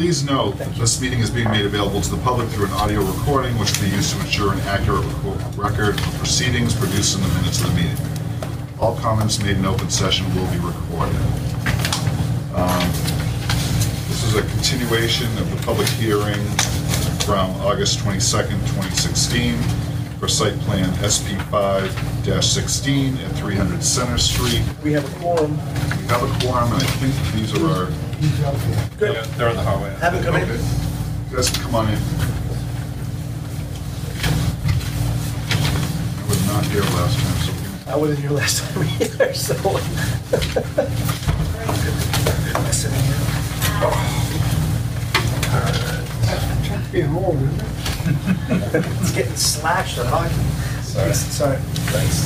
Please note that this meeting is being made available to the public through an audio recording, which will be used to ensure an accurate record of proceedings produced in the minutes of the meeting. All comments made in open session will be recorded. This is a continuation of the public hearing from August 22nd, 2016 for site plan SP5-16 at 300 Center Street. We have a quorum. We have a quorum, and I think these are our... Good. Yeah, they're in the hallway. Have it come in. Okay. You guys can come on in. I was not here last time, so we can... I wasn't here last time either, so. It's getting slashed at hockey. Sorry. Thanks.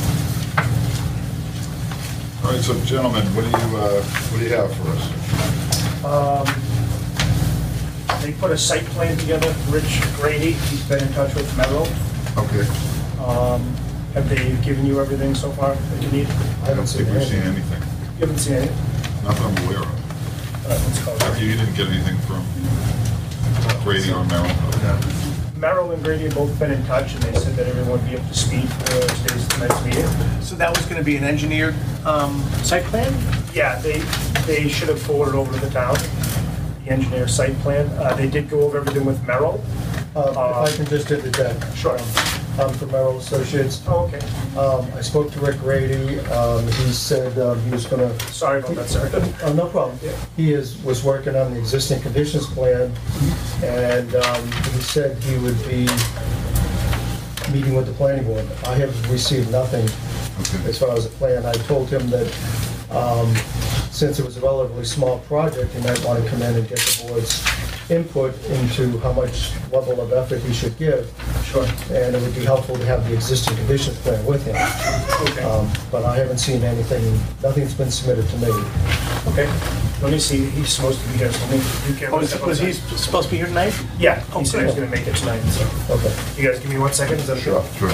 All right, so gentlemen, what do you have for us? They put a site plan together, Rich Grady, he's been in touch with Mello. Okay. Have they given you everything so far that you need? I don't think we've seen anything. You haven't seen anything? Not that I'm aware of. Let's go. You didn't get anything from Grady or Merrill? Merrill and Grady have both been in touch, and they said that everyone would be up to speed for tonight's meeting. So that was going to be an engineered site plan? Yeah, they should have forwarded over to the town, the engineer site plan. They did go over everything with Merrill. If I can just interject. Sure. I'm from Merrill Associates. Oh, okay. I spoke to Rick Grady. He said he was going to... Sorry about that, sir. No problem. He was working on the existing conditions plan, and he said he would be meeting with the planning board. I have received nothing as far as a plan. I told him that since it was a relatively small project, he might want to come in and get the board's input into how much level of effort he should give. Sure. And it would be helpful to have the existing conditions plan with him. Okay. But I haven't seen anything, nothing's been submitted to me. Okay. Let me see, he's supposed to be here, so maybe you can... Was he supposed to be here tonight? Yeah, he said he was gonna make it tonight, so. Okay. You guys give me 1 second, is that okay? Sure.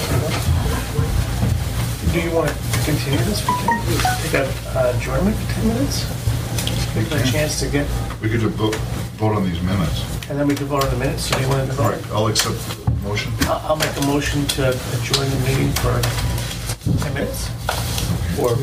Do you want to continue this for 10 minutes? Take a adjournment for 10 minutes? Give them a chance to get, We could just vote on these minutes. and then we can vote on the minutes. So do you want to All vote? right, I'll accept the motion. I'll make a motion to adjourn the meeting for 10 minutes. Or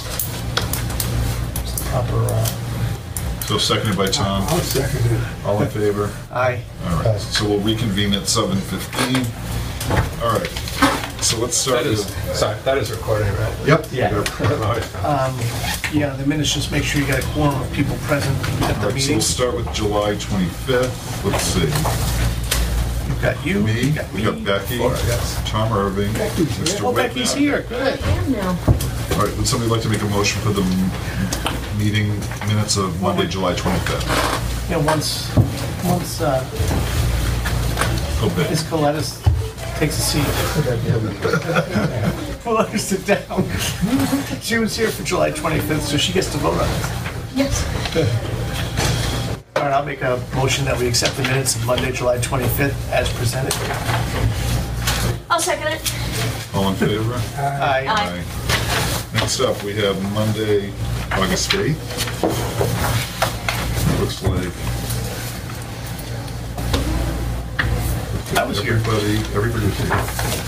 proper, So seconded by Tom. I'll second it. All in favor? aye. All right, so we'll reconvene at 7:15. All right, so let's start That is, with... sorry, that is recording, right? Yep. Yeah. Yeah, the minutes just make sure you got a quorum of people present at All the right, so meeting. we'll start with July 25th. Let's see. You've got you. Me, you got we got Becky, Four, I guess. Tom Irving, Mr. Oh, Becky's Whitman. here, good. I am now. All right, would somebody like to make a motion for the meeting minutes of Monday, July 25th? Yeah, once Go big. Ms. Colettis takes a seat. We'll let her sit down. She was here for July 25th, so she gets to vote on it. Yes. All right, I'll make a motion that we accept the minutes of Monday, July 25th as presented. I'll second it. All in favor? Aye. Aye. Next up, we have Monday, August 8th. Looks like I was here. everybody was here.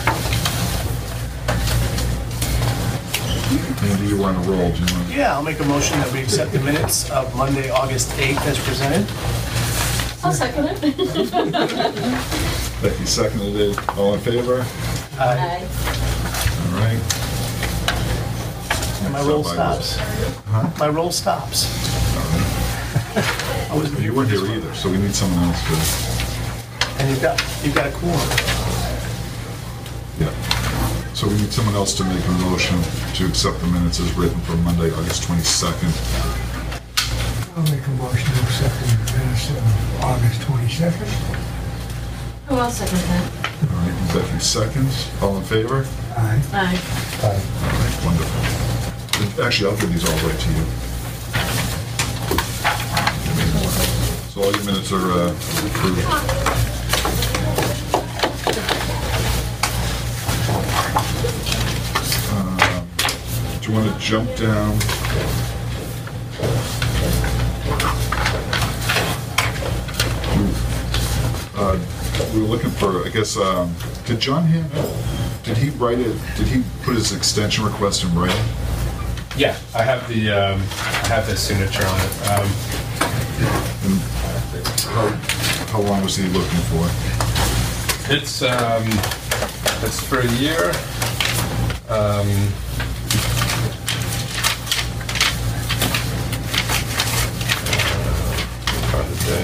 Andy, you were on a roll, do you want to? Yeah, I'll make a motion that we accept the minutes of Monday, August 8th as presented. I'll second it. Becky seconded it. All in favor? Aye. All right. And my roll Next up, I was- stops. Huh? My roll stops. I wasn't You weren't here either, so we need someone else to... And you've got a quorum. Yeah. So we need someone else to make a motion to accept the minutes as written for Monday, August 22nd. I'll make a motion to accept the minutes of August 22nd. Oh, I'll second that. All right, Becky seconds. All in favor? Aye. Aye. All right, wonderful. Actually, I'll give these all right to you. So all your minutes are approved. Do you want to jump down? We were looking for, I guess, did John Hammond, did he write it, did he put his extension request in writing? Yeah, I have the signature on it. And how long was he looking for? It's for a year. Find the date.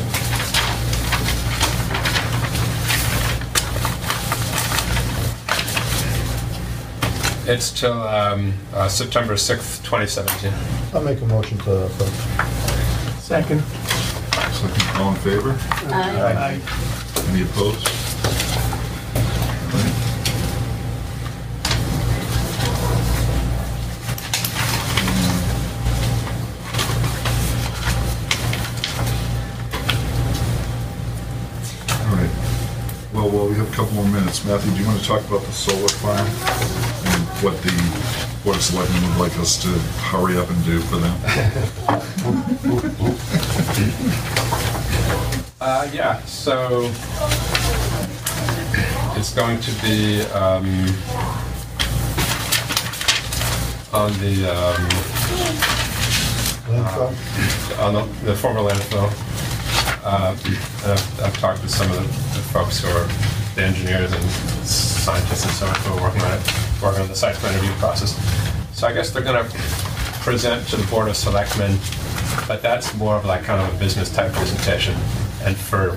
It's till September 6th, 2017. I'll make a motion to approve. Second. Second, all in favor? Aye. Any opposed? All right. Well, we have a couple more minutes. Matthew, do you want to talk about the solar farm and what the Board of Selectmen would like us to hurry up and do for them? Yeah, so it's going to be on the former landfill. And I've talked to some of the folks who are the engineers and scientists and so on who are working on the site plan review process. So I guess they're going to present to the Board of Selectmen, but that's more of like kind of a business type presentation. And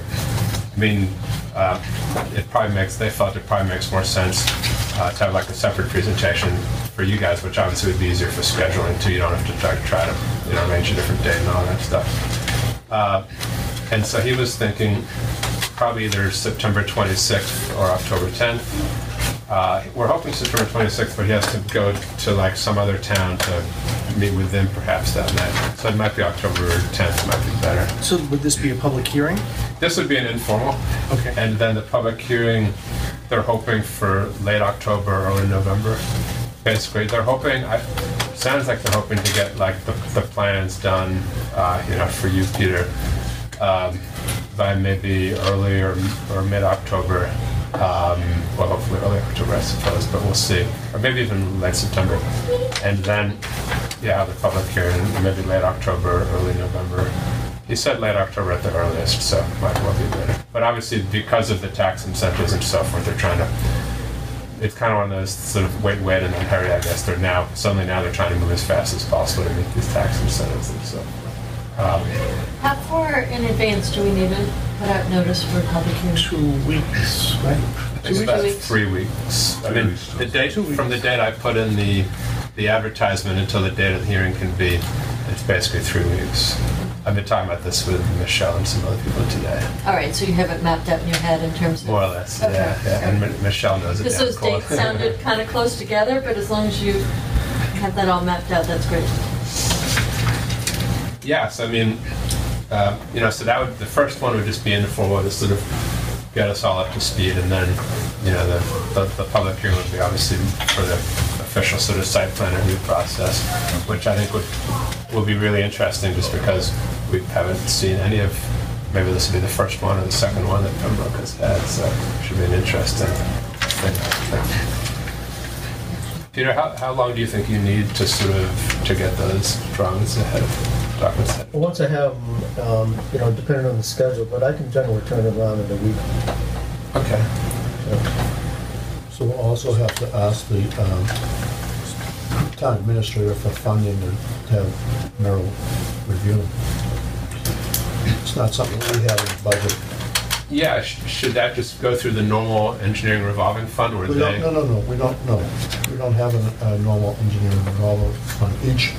they felt it probably makes more sense to have like a separate presentation for you guys, which obviously would be easier for scheduling too. You don't have to try to arrange a different date and all that stuff. And so he was thinking probably either September 26th or October 10th. We're hoping September 26th, but he has to go to like some other town to meet with them perhaps that night. So it might be October 10th, might be better. So would this be a public hearing? This would be an informal. Okay. And then the public hearing, they're hoping for late October, early November. Basically, they're hoping, sounds like they're hoping to get like the plans done, for you, Peter, by maybe early or mid-October. Well, hopefully early October, I suppose, but we'll see. Or maybe even late September. And then, have the public hearing, maybe late October, early November. He said late October at the earliest, so it might well be later. But obviously, because of the tax incentives and so forth, they're trying to, it's kind of one of those sort of wait and then hurry, I guess. They're suddenly they're trying to move as fast as possible to meet these tax incentives and so forth. How far in advance do we need to put out notice for public hearing? 2 weeks, right? It's about 3 weeks. I mean, the date from the date I put in the advertisement until the date of the hearing can be, it's basically 3 weeks. I've been talking about this with Michelle and some other people today. All right, so you have it mapped out in your head in terms of... More or less, Okay. yeah. And Michelle knows it. Because those dates sounded kind of close together, but as long as you have that all mapped out, that's great. Yes, I mean, so that would, the first one would just be informal to sort of get us all up to speed, and then, the public hearing would be obviously for the official sort of site plan review process, which I think will be really interesting just because we haven't seen any of, maybe this will be the first one or the second one that Pembroke has had, so it should be an interesting thing. Peter, how long do you think you need to to get those drawings ahead of documents? Well, once I have them, depending on the schedule, but I can generally turn it around in a week. Okay. So we'll also have to ask the town administrator for funding and have Merrill review them. It's not something we have in the budget. Yeah, should that just go through the normal engineering revolving fund, or No, we don't have a normal engineering revolving fund. Each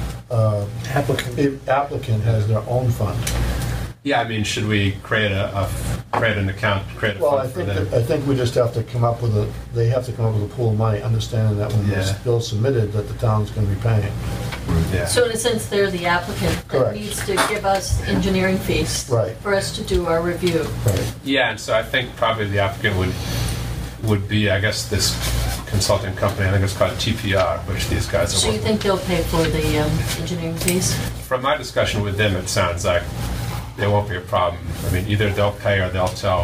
applicant has their own fund. Yeah, I mean, should we create an account, create a fund for them? I think we just have to come up with they have to come up with a pool of money, understanding that when this bill's submitted, that the town's gonna be paying. Yeah. So in a sense, they're the applicant that Correct. needs to give us engineering fees Right. for us to do our review. Right. Yeah, and so I think probably the applicant would be, I guess, this consulting company, I think it's called TPR, which these guys are So you working think they'll pay for the engineering fees? From my discussion with them, it sounds like there won't be a problem. I mean, either they'll pay or they'll tell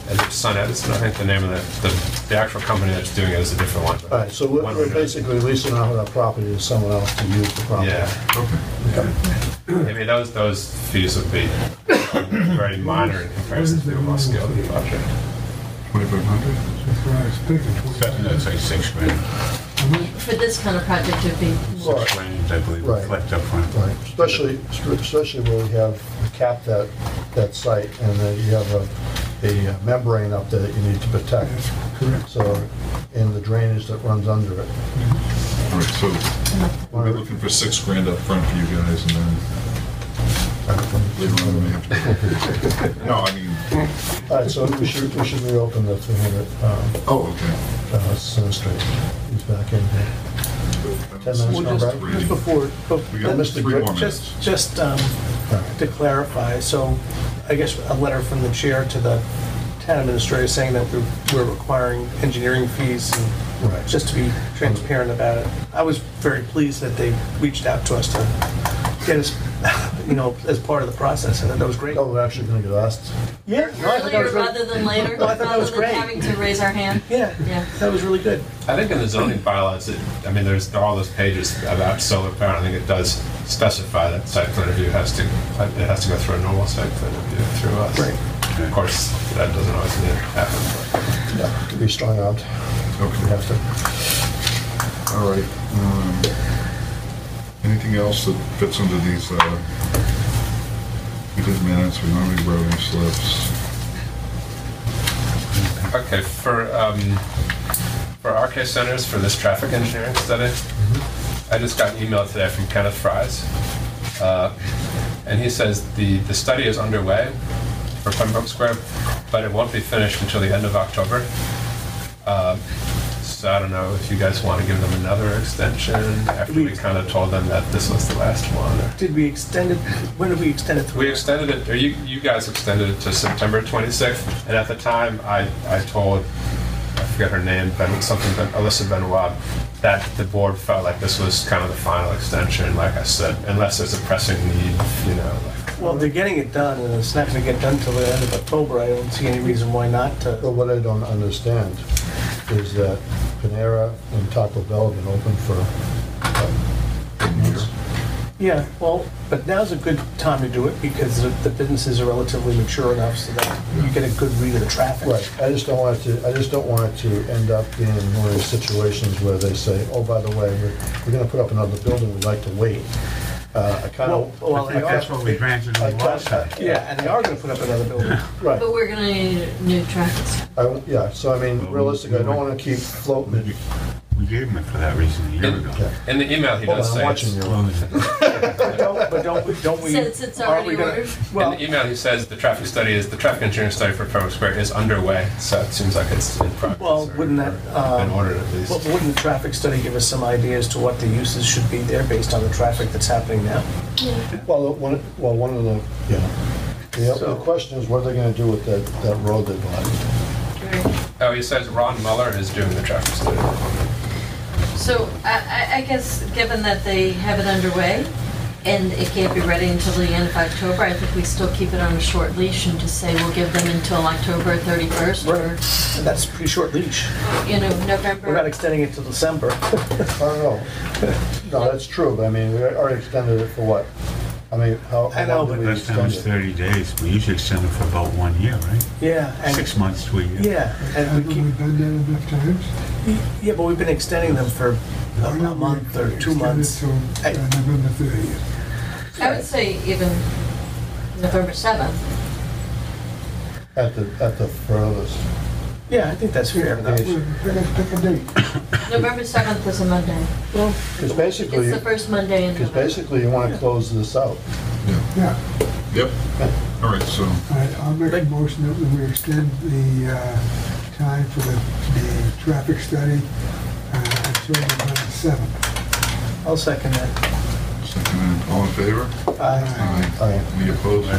Sun Edison, I think the name of the actual company that's doing it is a different one. All right, so we're basically leasing out our property to someone else to use the property. Yeah. Okay. I mean, those fees would be very minor in comparison to the more scaled project. 2,500? That's what I was thinking. That's like $6,000. For this kind of project, it'd be more. Right. $6,000, I believe, Right. reflect up front. Right, especially where we have capped that site, and then you have a membrane up there that you need to protect. That's correct. So, and the drainage that runs under it. All right, so we're looking for $6,000 up front for you guys, and then later on we may have to. No, I mean, All right, so we should reopen the 300 oh, okay. Center Street. He's back in here. 10 minutes, Well, come back. three. Just before, We got Mr. 3 Gray, more minutes. just Right. to clarify, so I guess a letter from the chair to the town administrator saying that we're requiring engineering fees, and Right. just to be transparent about it. I was very pleased that they reached out to us to get us, as part of the process, and that was great. Oh, we're actually gonna get asked. Yeah, no, I thought that Earlier was really, rather than later, No, I thought that rather was than great. having to raise our hand. yeah, Yeah. that was really good. I think in the zoning bylaws, I mean, there's all those pages about solar power. I think it does specify that site plan review has to go through a normal site plan review through us. Right. Of course, that doesn't always need to happen. But Yeah, could be strong armed. We Okay, have to. all right. Anything else that fits under these, we did minutes, we normally wrote any slips. okay, for RK Centers for this traffic engineering study, I just got an email today from Kenneth Fries, and he says the study is underway for Pembroke Square, but it won't be finished until the end of October. So I don't know if you guys want to give them another extension after we kind of told them that this was the last one. Or Did we extend it, when did we extend it to? we extended it, or you guys extended it to September 26th, and at the time I told, I forget her name, Alyssa Benoit, that the board felt like this was kind of the final extension, like I said, unless there's a pressing need, like. Well, they're getting it done, and it's not gonna get done till the end of October. I don't see any reason why not to. But what I don't understand is that Panera and Taco Bell have been open for months. Yeah, well, but now's a good time to do it because the businesses are relatively mature enough so that you get a good read of the traffic. Right, I just don't want it to end up being one of those situations where they say, oh, by the way, we're gonna put up another building, we'd like to wait. I kind of. Well, they are. That's what we granted them last time. Yeah, and they are gonna put up another building. Right, But we're gonna need a new traffic study. yeah, so I mean, realistically, I don't wanna keep floating. We gave them it for that reason a year ago. Yeah. In the email, he Hold does on, I'm say, watching you. But don't we? Since it's are we already gonna- ordered. in Well, the email he says the traffic engineering study for Pembroke Square is underway, so it seems like it's in progress. Well, or- wouldn't that, or been ordered at least. well, wouldn't the traffic study give us some idea as to what the uses should be there based on the traffic that's happening now? Well, one of the, the question is what are they gonna do with that road they bought? Right. Oh, he says Ron Muller is doing the traffic study. So I guess, given that they have it underway, and it can't be ready until the end of October, I think we still keep it on a short leash and just say we'll give them until October 31st, or, And that's a pretty short leash. November. We're not extending it to December. I don't know. No, that's true, but I mean, we already extended it for what? I mean, how I know, long but did we Last time extend was it? 30 days. We usually extend them for about 1 year, right? Yeah. and- 6 months to a year. Yeah, and Haven't we we keep, done that enough times? yeah, but we've been extending them for a month or 2 months. Extended till November 30th. I would say even November 7th. At the furthest. Yeah, I think that's fair enough. Days. Pick a date. November 7th is a Monday. Well, Because basically, It's the first Monday in because November. basically you want to close this out. Yeah. Yep, all right, so, All right, I'll make a motion that we extend the time for the traffic study until November 7th. I'll second that. second, all in favor? Aye. Aye. Any opposed?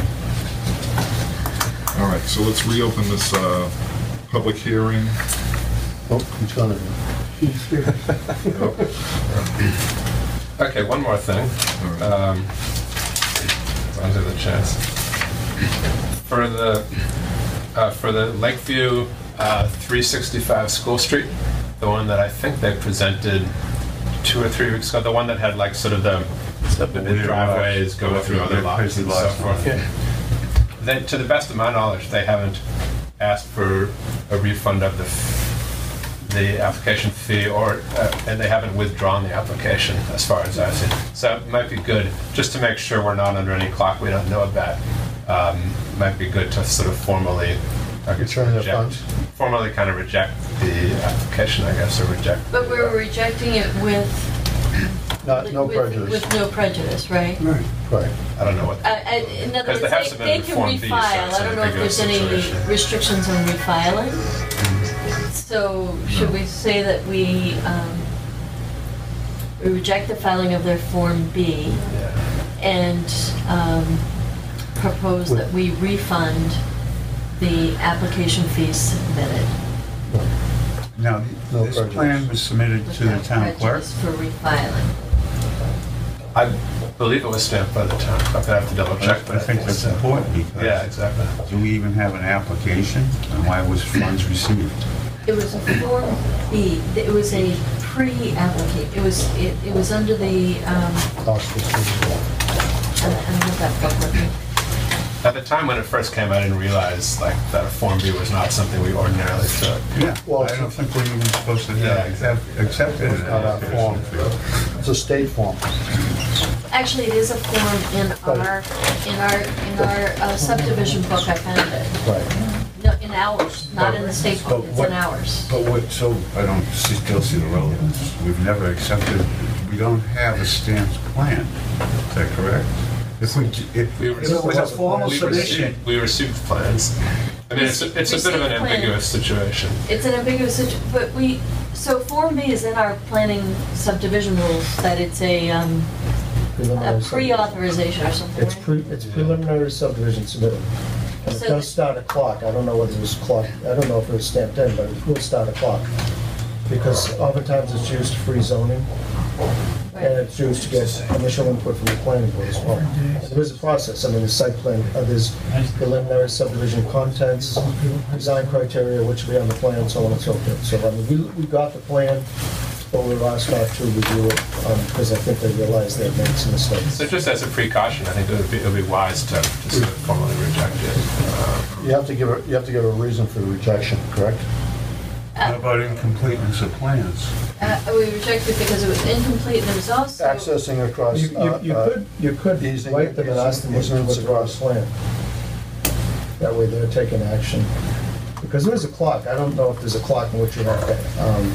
All right, so let's reopen this public hearing. Oh, he's gonna, He's finished. Okay, one more thing. All right. Under the chance. For the, for the Lakeview 365 School Street, the one that I think they presented 2 or 3 weeks ago, the one that had like sort of the driveways go through other lots and so forth. They, to the best of my knowledge, they haven't asked for a refund of the application fee, or and they haven't withdrawn the application as far as I've seen. So it might be good, just to make sure we're not under any clock we don't know about. Might be good to sort of formally Return the funds? formally kind of reject the application, I guess, or reject. But we're rejecting it with... No with- prejudice. With no prejudice, right? Right. Right. I don't know what. In other Because words, they have they submitted can Form B, so refile. it's I don't know if ambiguous there's any situation. restrictions on refiling. So should we say that we reject the filing of their Form B and propose that we refund the application fees submitted? Now, No this prejudice. plan was submitted to the without town clerk? prejudice for refiling. I believe it was stamped by the town. I'm gonna have to double check, but I think that's so. important because. Yeah, exactly. Do we even have an application and why was funds received? It was a Form B. It was a pre-application. It was under the, Cost of I don't have that book with me. At the time when it first came, I didn't realize like that a Form B was not something we ordinarily took. Yeah, Well, I don't think we're even supposed to Yeah, accept it. Not our form. It's a state form. Actually, it is a form in our subdivision book. I found it. Right. No, in ours, not in the state book. It's in ours. But what, so I don't still see the relevance. We've never accepted, we don't have a stamped plan. Is that correct? If We it was a formal submission. We received plans. I mean, it's a bit of an Received plan. ambiguous situation. It's an ambiguous situation, but so Form B is in our planning subdivision rules that it's a Preliminary subdivision. pre-authorization or something, It's right? it's preliminary subdivision submitted. And it So does start a clock. I don't know whether it was clock, I don't know if it was stamped in, but it will start a clock. Because oftentimes it's used for free zoning, and it's used to get initial input from the planning board as well. And there is a process, I mean, the site plan, there's preliminary subdivision contents, design criteria, which will be on the plan, so on and so forth. So, I mean, we got the plan, but we were asked not to review it, because I think they realized they had made some mistakes. So just as a precaution, I think it would be wise to sort of formally reject it. You have to give a reason for the rejection, correct? What about incompleteness of plans? We rejected because it was incomplete and it was also... Accessing across. You could easing- write them and ask them to easements withdraw the across. plan. That way they're taking action. Because there is a clock, I don't know if there's a clock in which you have to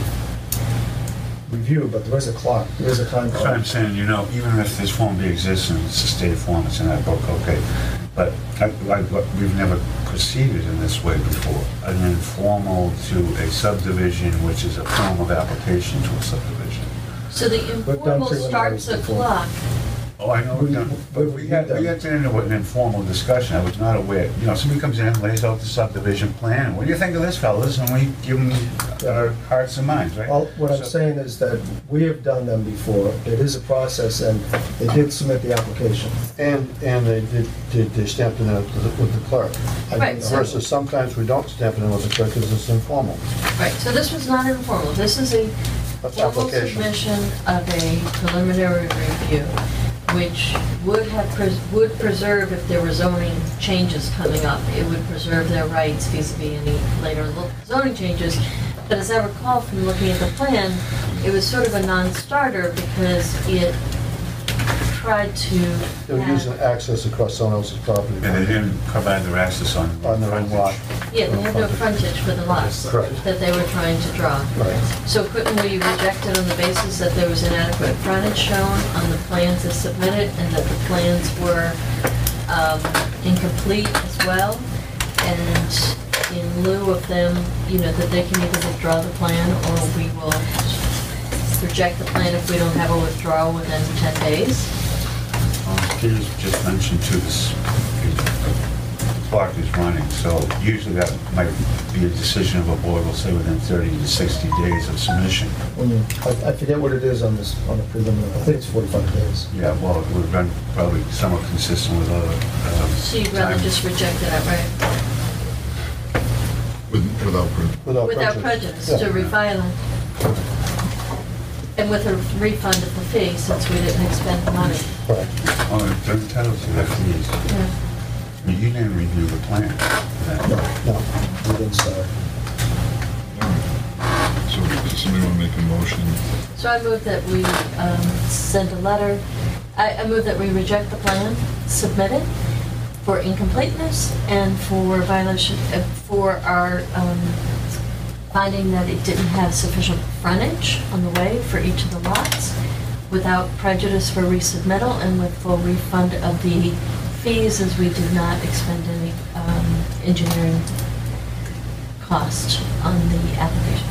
review, but there is a clock, there is a time That's what I'm clock. saying, you know, even if this Form B exists and it's a state form, it's in that book, okay. But we've never proceeded in this way before. An informal to a subdivision, which is a form of application to a subdivision. So the done informal preliminaries starts a before. clock. Oh, I know, we've done, but we had to get into an informal discussion. I was not aware. You know, somebody comes in, lays out the subdivision plan. What do you think of this, fellas? And we give them our hearts and minds, right? Well, what I'm So- saying is that we have done them before, it is a process, and they did submit the application. And they stamped it in with the clerk. Right, so- Versus sometimes we don't stamp it in with the clerk because it's informal. Right, so this was not informal. This is a formal Application. submission of a preliminary review, which would preserve if there were zoning changes coming up. It would preserve their rights vis-à-vis any later zoning changes. But as I recall from looking at the plan, it was sort of a non-starter because it tried to They were using access across someone else's property. And they didn't provide their access on On their own lot. Yeah, they had no frontage for the lots Correct. that they were trying to draw. Right. So couldn't we reject it on the basis that there was inadequate frontage shown on the plans as submitted and that the plans were incomplete as well? And in lieu of them, you know, that they can either withdraw the plan or we will reject the plan if we don't have a withdrawal within 10 days? Peter's just mentioned too, the clock is running, so usually that might be a decision of a board, we'll say within 30 to 60 days of submission. I forget what it is on the preliminary, I think it's 45 days. Yeah, well, it would have been probably somewhat consistent with other. So you'd rather times. just reject it outright? Without proof. Without prejudice, Yeah. to refile it. And with a refund of the fee, since we didn't expend the money. Correct. Oh, they're entitled to their fees. Yeah. I mean, you didn't review the plan. No, we didn't start. So does somebody want to make a motion? So I move that we send a letter, I move that we reject the plan submitted for incompleteness and for violation, for our finding that it didn't have sufficient frontage on the way for each of the lots, without prejudice for resubmittal and with full refund of the fees, as we did not expend any engineering cost on the application.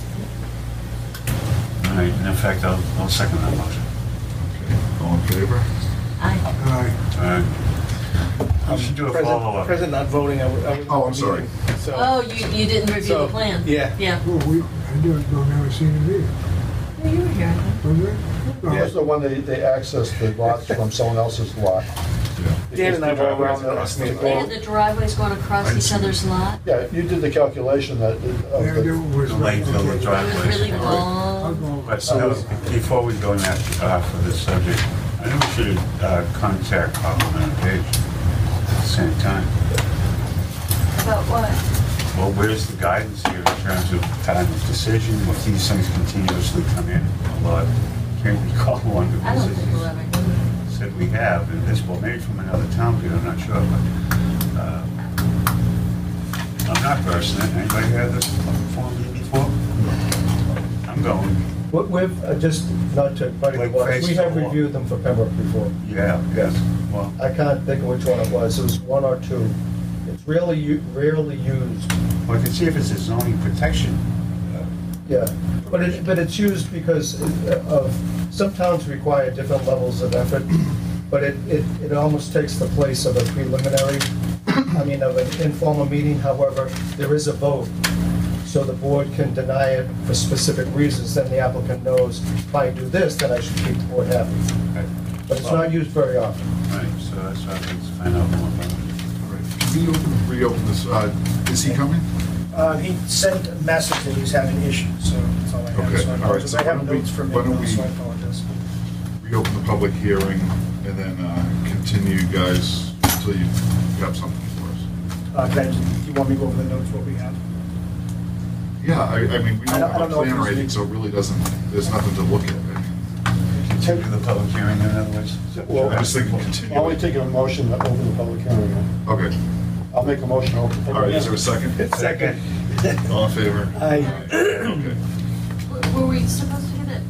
All right, in effect, I'll second that motion. Okay, all in favor? Aye. Aye. All right. We should do a follow-up. Present not voting, I was. Oh, I'm sorry. So, Oh, you didn't review the So, plan? yeah. Yeah. Well, I don't never seen it either. Well, you were here, I think. Was it? No. Here's the one they accessed the lots from someone else's lot. Yeah. Dan and I were around Across the the. And the driveways going across each other's lot? Yeah, you did the calculation that, Yeah, of it the, was. The length of the It was driveways. really I'll long. go. But before we go in that, for this subject, I think we should contact Copeland and Page at the same time. About what? Well, where's the guidance here in terms of time of decision? If these things continuously come in, well, can't recall one of I the don't think we'll ever do it. said we have, and this, well, maybe from another town, Peter, I'm not sure, but I'm not versed in it. Anybody had this form before? I'm going. We've, just not to buddy the Like waters, face we have the wall. reviewed them for Pembroke before. Yeah, yes. Well, I can't think of which one it was one or two. It's rarely used, I can see if it's a zoning protection. yeah. But it's used because of, some towns require different levels of effort, but it almost takes the place of a preliminary, of an informal meeting. However, there is a vote, so the board can deny it for specific reasons. Then the applicant knows, if I do this, then I should keep the board happy. But it's not used very often. Right, so that's what I'd like to find out more about. All right. Can we reopen this? Is he coming? He sent a message that he's having issues, so that's all I have. Okay, So I all right, apologize. so I why have don't we- notes from why don't him, we- so I apologize. Reopen the public hearing and then continue, you guys, until you have something for us. Do you want me to go over the notes, what we have? Yeah, I mean, we I don't don't have a know if plan or there's anything, any- so it really doesn't, there's nothing to look at. Continue the public hearing, in other words? Well, I'm just thinking continue. why don't we take a motion to open the public hearing? then? Okay, I'll make a motion to open the all public right, is there hearing. a second? Second. All in favor? Aye. Okay. Were we supposed to get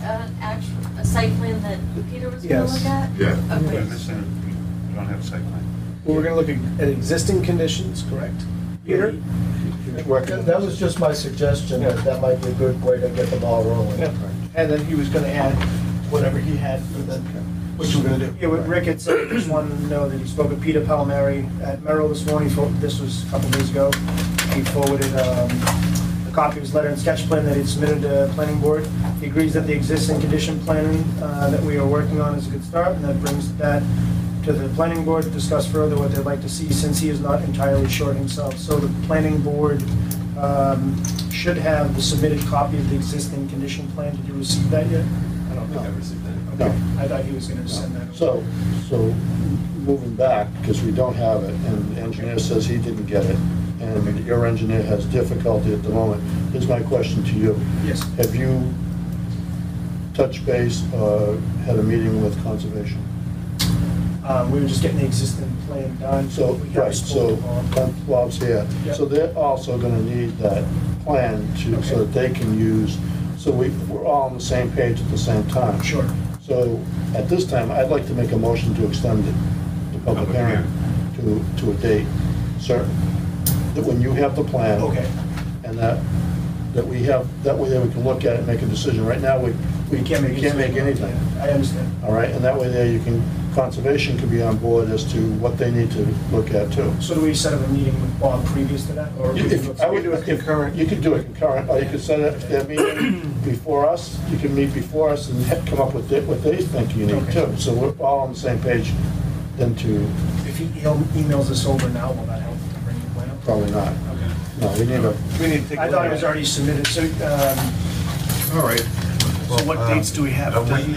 a site plan that Peter was gonna Yes. look at? Yeah. We're Okay. missing, we don't have a site plan. Well, we're gonna look at existing conditions, correct? Peter? That was just my suggestion, that might be a good way to get the ball rolling. Yeah. And then he was gonna add whatever he had for the, what you were gonna do. Yeah, what Rick had said, just wanted to know that he spoke with Peter Palmieri at Merrill this morning. This was a couple days ago. He forwarded a copy of his letter and sketch plan that he submitted to planning board. He agrees that the existing condition planning that we are working on is a good start, and that brings that to the planning board to discuss further what they'd like to see, since he is not entirely sure himself. So the planning board should have the submitted copy of the existing condition plan. Did you receive that yet? I don't think I received that. Okay, I thought he was gonna send that. So moving back, because we don't have it, and the engineer says he didn't get it, and your engineer has difficulty at the moment, here's my question to you. Yes. Have you touched base, had a meeting with conservation? We were just getting the existing plan done. So, we right, haven't so spoken to him. Bob's here. Yep. So they're also gonna need that plan to, so that they can use, so we're all on the same page at the same time. Sure. So at this time, I'd like to make a motion to extend the public Public hearing to a date certain. That when you have the plan. Okay. And that we have, that way then we can look at it and make a decision. Right now, we can't make anything. I understand. All right, and that way there you can, conservation can be on board as to what they need to look at too. So do we set up a meeting with Bob previous to that? Or we can If, I would do it concurrent, you could do it concurrent, or you could set up their meeting before us, you can meet before us and come up with what they think you need Okay. too. So we're all on the same page then to, If he emails us over now, will that help to bring the plan up? probably not. Okay. No, we need a, We need to take a I look thought at it was already submitted, so, All right. So what dates do we have?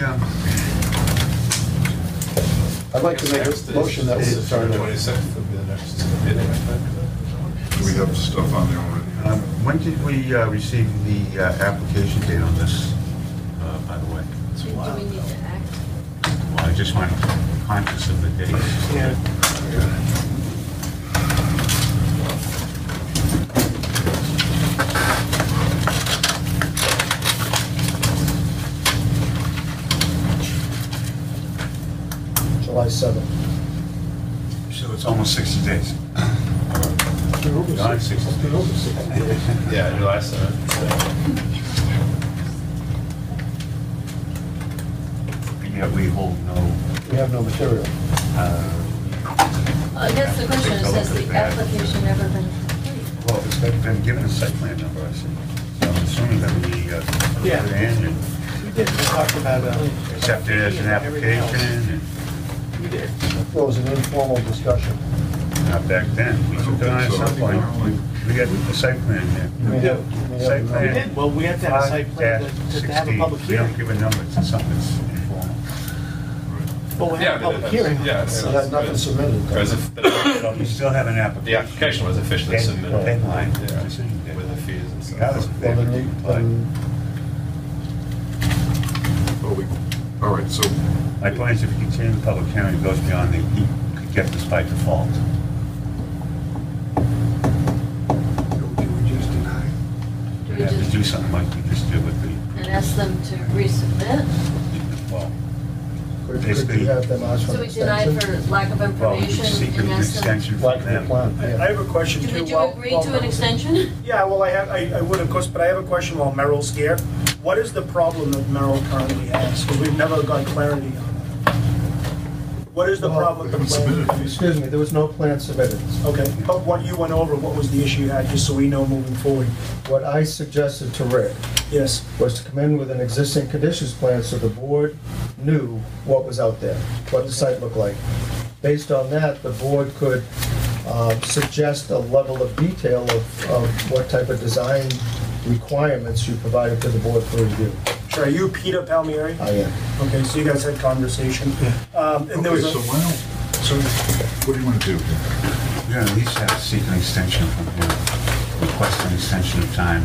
I'd like to make a motion that we September determine. 26th would be the next meeting, I think. Do we have stuff on there already? When did we receive the application date on this, by the way? Do we need to act? Well, I just want to be conscious of the dates. Yeah. July 7th. So it's almost 60 days. Gone 60 days. Yeah, July 7th. And yet we hold no, We have no material. I guess the question is, has the application ever been complete? well, it's been given a site plan number, I see. So I'm assuming that we put Yeah. it in and We did, we talked about, accepted it as an application and we did. It was an informal discussion. not back then. We took it on at some point. We got the site plan here. We do. have- we have Site no- We plan. did, well, we have to have a site plan to have a 5-16. public We hearing. don't give a number, it's something that's informal. Well, we have a public hearing. Yeah, We had nothing submitted. though. Whereas if So you still have an application. the application was officially submitted. Deadline. Yeah, Decision deadline. with the fees and That was stuff. Well, then there, you, but Oh, all right, so, my point is if you continue the public hearing, it goes beyond you could get this by default. Can we just deny? Do You we have to just, do something like we just did with and ask them to resubmit? well, Could Basically- you have them ask for So an we deny extension? for lack of well, we information seek and an ask them? extension Like from the them. plan, I yeah. have a question too. Would you while- agree while to an Meryl's- extension? Yeah, well, I would, of course, but I have a question while Meryl's here. What is the problem that Meryl currently has? Because we've never got clarity on that. What is the Well, problem with we the haven't plan? submitted. Excuse me, there was no plan submitted. Okay, but what you went over, what was the issue you had, just so we know moving forward? What I suggested to Rick Yes, was to come in with an existing conditions plan so the board knew what was out there, what the site looked like. Based on that, the board could suggest a level of detail of what type of design requirements you provided to the board for review. sure. Are you Peter Palmieri? I am. Okay, so you guys had conversation. And there okay, was so a, why don't, so what do you want to do? You're gonna at least have to seek an extension from him, request an extension of time.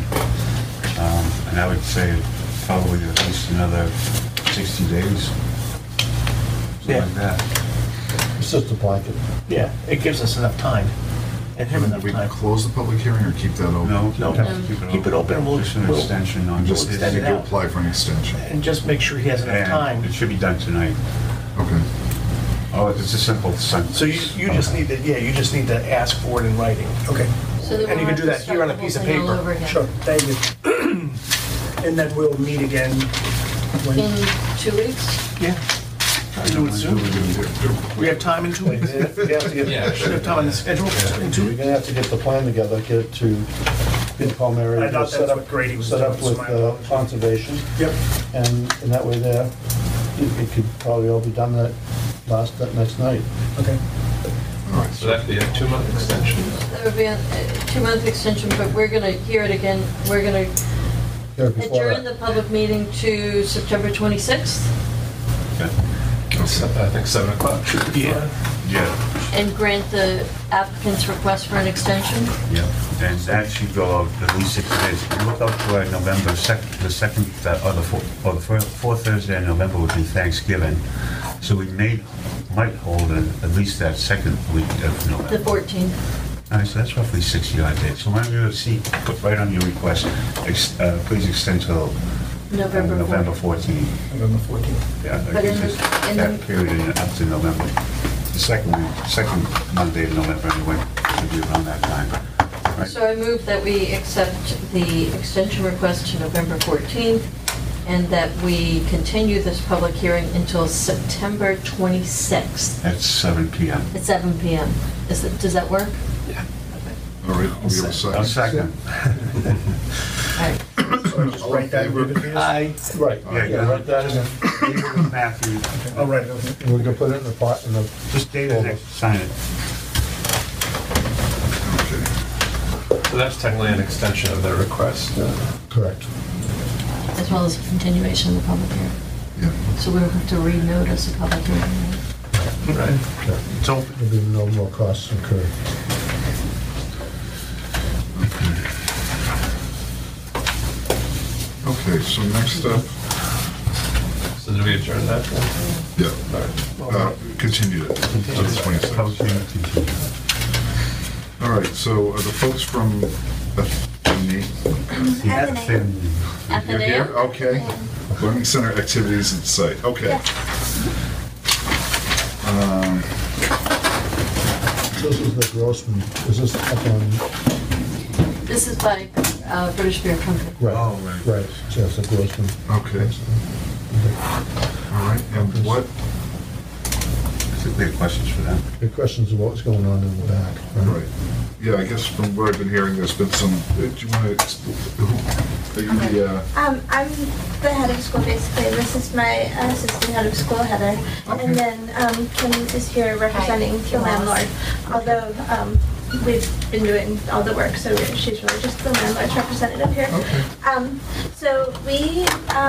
And I would say probably at least another 60 days. Something Yeah. like that. It's just a blanket. Yeah, it gives us enough time, and him Do enough we time. close the public hearing or keep that open? No, No. you have to Keep it open, we'll- Just an we'll- extension on And just, this. extend you it do out. apply for an extension. And just make sure he has enough time. And it should be done tonight. Okay. Oh, it's a simple sentence. So you just need to, yeah, you just need to ask for it in writing. okay, So that we And you can won't do have that to here on a start the piece of whole thing all paper. over again. sure, thank you. And then we'll meet again when, In 2 weeks? Yeah. Try to do it What are soon. we gonna do? We have time in 2 weeks. You have to get, Yeah, Should have time on the schedule in 2 you're weeks. gonna have to get the plan together, get it to Peter Palmieri. I thought set that's up- what Grady was Set up doing, with so my apologies. conservation, Yep, and in that way there, it could probably all be done that next night. okay. All right, So that'd be a 2-month extension. That would be a 2-month extension, but we're gonna hear it again. We're gonna Here before adjourn that. the public meeting to September 26th Okay. I think 7 o'clock. Yeah. Yeah, and grant the applicant's request for an extension. yeah. And that should go out at least 60 days. If you look out to November 2nd, the fourth Thursday in November would be Thanksgiving. So we might hold at least that second week of The November. 14th. All right, so that's roughly 60 odd days. So why don't you see, put right on your request, please extend till November November 4th. 14th. November 14th. Yeah, But in just the- in that the- period up to November. The second Monday of November anyway, should be around that time. Right? So I move that we accept the extension request to November 14th and that we continue this public hearing until September 26th At 7 PM. at 7 PM. Does that work? all right, we have a I'll second. second. All right. Just write that in the Peters? Right, yeah, write that in, Leave it with Matthew. I'll write it, okay. and we can put it in the pot, in the, Just date it next, sign it. Okay. So So that's technically an extension of their request. Correct. As well as a continuation of the public hearing. Yeah. So we don't have to renotice a public hearing. Right. So there'll be no more costs incurred. Okay, so next up, So did we adjourn that then? yeah, All right. continue it to the 26th. All right, so the folks from Bethany, you're here? Okay. Learning Center activities at site, okay. This is the Grossman, is this up on, This is by British Beer Company. right, Oh, right. right, so it's the Grossman. Okay, all right, and what, I think we have questions for them. The questions of what's going on in the back. right, yeah, I guess from what I've been hearing, there's been some, do you want to, are you the, I'm the head of school basically. This is my assistant head of school, Heather. Okay. And then Kim is here representing the landlord. Although we've been doing all the work, so she's really just the landlord's representative here. Okay. So we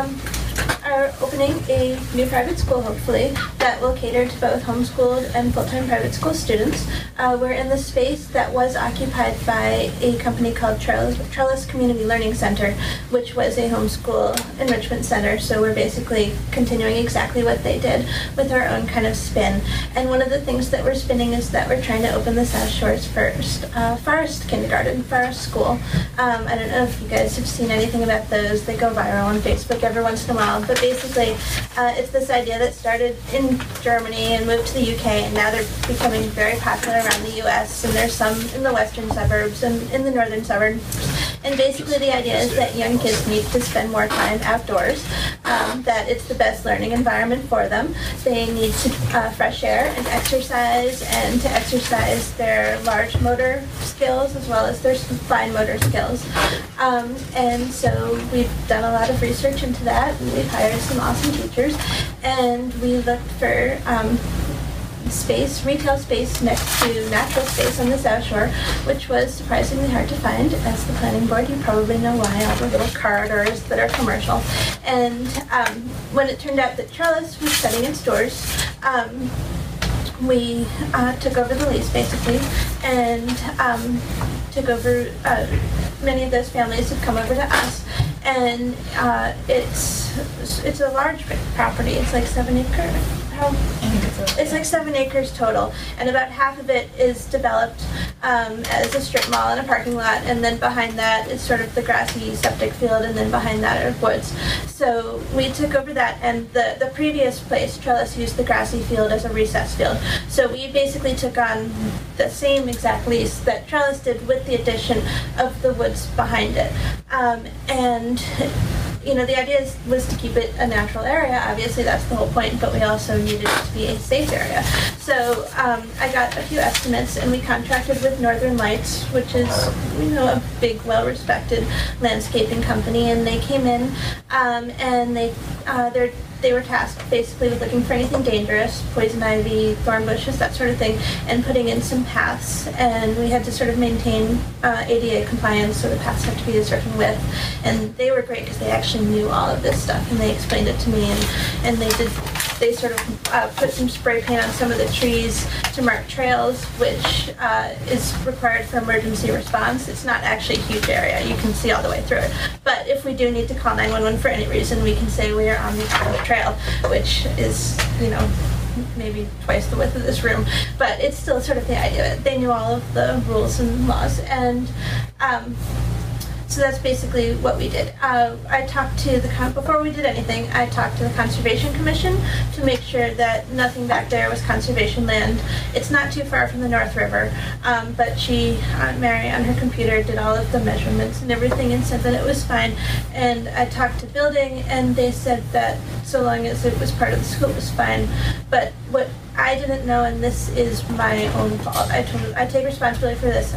are opening a new private school, hopefully, that will cater to both homeschooled and full-time private school students. We're in the space that was occupied by a company called Trellis Community Learning Center, which was a homeschool enrichment center. So we're basically continuing exactly what they did with our own kind of spin. And one of the things that we're spinning is that we're trying to open the South Shore's first forest kindergarten, forest school. I don't know if you guys have seen anything about those. They go viral on Facebook every once in a while. But basically, it's this idea that started in Germany and moved to the UK, and now they're becoming very popular around the US, and there's some in the western suburbs and in the northern suburbs. And basically the idea is that young kids need to spend more time outdoors, that it's the best learning environment for them. They need to fresh air and to exercise their large motor skills as well as their fine motor skills. And so we've done a lot of research into that, and we've hired some awesome teachers, and we looked for retail space next to natural space on the South Shore, which was surprisingly hard to find. As the planning board, you probably know why, all the little corridors that are commercial. And when it turned out that Trellis was shutting its doors, we took over the lease basically, and took over, many of those families have come over to us, and it's a large property. It's like 7 acres. It's like 7 acres total, and about half of it is developed as a strip mall and a parking lot, and then behind that is sort of the grassy septic field, and then behind that are woods. So we took over that, and the previous place, Trellis, used the grassy field as a recess field. So we basically took on the same exact lease that Trellis did with the addition of the woods behind it. And you know, the idea was to keep it a natural area. Obviously, that's the whole point, but we also needed it to be a safe area. So I got a few estimates, and we contracted with Northern Lights, which is, you know, a big, well-respected landscaping company, and they came in, and they were tasked basically with looking for anything dangerous, poison ivy, thorn bushes, that sort of thing, and putting in some paths. And we had to sort of maintain ADA compliance, so the paths have to be a certain width. And they were great because they actually knew all of this stuff, and they explained it to me. And they sort of put some spray paint on some of the trees to mark trails, which is required for emergency response. It's not actually a huge area. You can see all the way through it. But if we do need to call 911 for any reason, we can say we are on the trail, which is, you know, maybe twice the width of this room, but it's still sort of the idea. They knew all of the rules and laws, and so that's basically what we did. I talked to before we did anything, I talked to the Conservation Commission to make sure that nothing back there was conservation land. It's not too far from the North River, but Aunt Mary on her computer did all of the measurements and everything and said that it was fine. And I talked to building, and they said that so long as it was part of the school, it was fine. But what I didn't know, and this is my own fault, I take responsibility for this.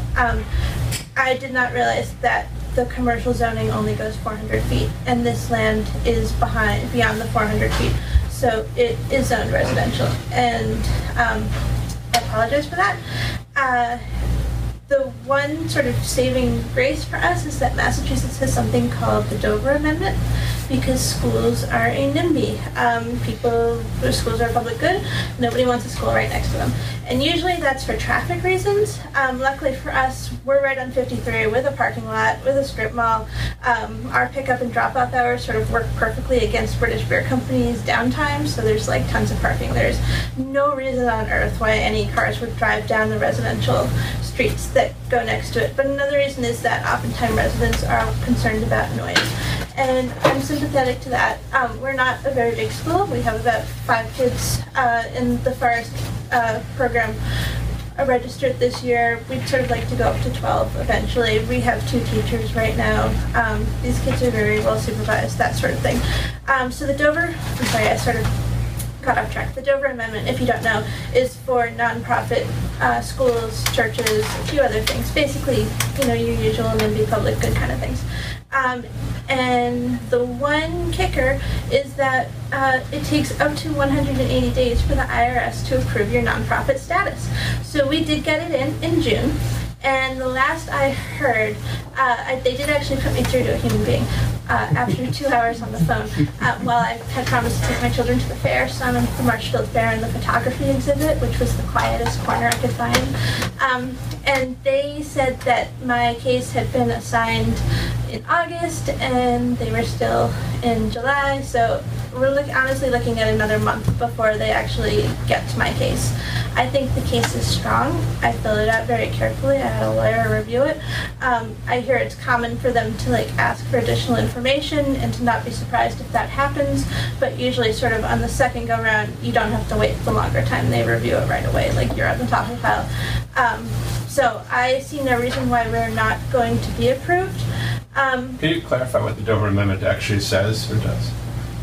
I did not realize that the commercial zoning only goes 400 feet, and this land is beyond the 400 feet. So it is zoned residential, and I apologize for that. the one sort of saving grace for us is that Massachusetts has something called the Dover Amendment, because schools are a NIMBY. Schools are public good. Nobody wants a school right next to them. And usually that's for traffic reasons. Luckily for us, we're right on 53 with a parking lot, with a strip mall. Our pickup and drop-off hours sort of work perfectly against British Beer Company's downtime, so there's like tons of parking. There's no reason on earth why any cars would drive down the residential streets that go next to it. But another reason is that oftentimes residents are concerned about noise. And I'm sympathetic to that. We're not a very big school. We have about 5 kids in the Forest program registered this year. We'd sort of like to go up to 12 eventually. We have 2 teachers right now. These kids are very well supervised, that sort of thing. So the Dover, I'm sorry, I sort of got off track. The Dover Amendment, if you don't know, is for nonprofit schools, churches, a few other things. Basically, your usual NIMBY public good kind of things. And the one kicker is that it takes up to 180 days for the IRS to approve your nonprofit status. So we did get it in June. And the last I heard, they did actually put me through to a human being after 2 hours on the phone while I had promised to take my children to the fair. So I'm at the Marshfield Fair and the photography exhibit, which was the quietest corner I could find. And they said that my case had been assigned in August and they were still in July. So we're honestly looking at another month before they actually get to my case. I think the case is strong. I filled it out very carefully. I had a lawyer review it. I hear it's common for them to ask for additional information and to not be surprised if that happens, but usually sort of on the second go round, you don't have to wait the longer time. They review it right away, like you're on the top of the file. So I see no reason why we're not going to be approved. Can you clarify what the Dover Amendment actually says or does?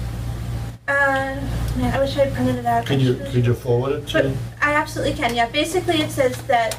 Man, I wish I had printed it out. Could you forward it to? I absolutely can, yeah. Basically it says that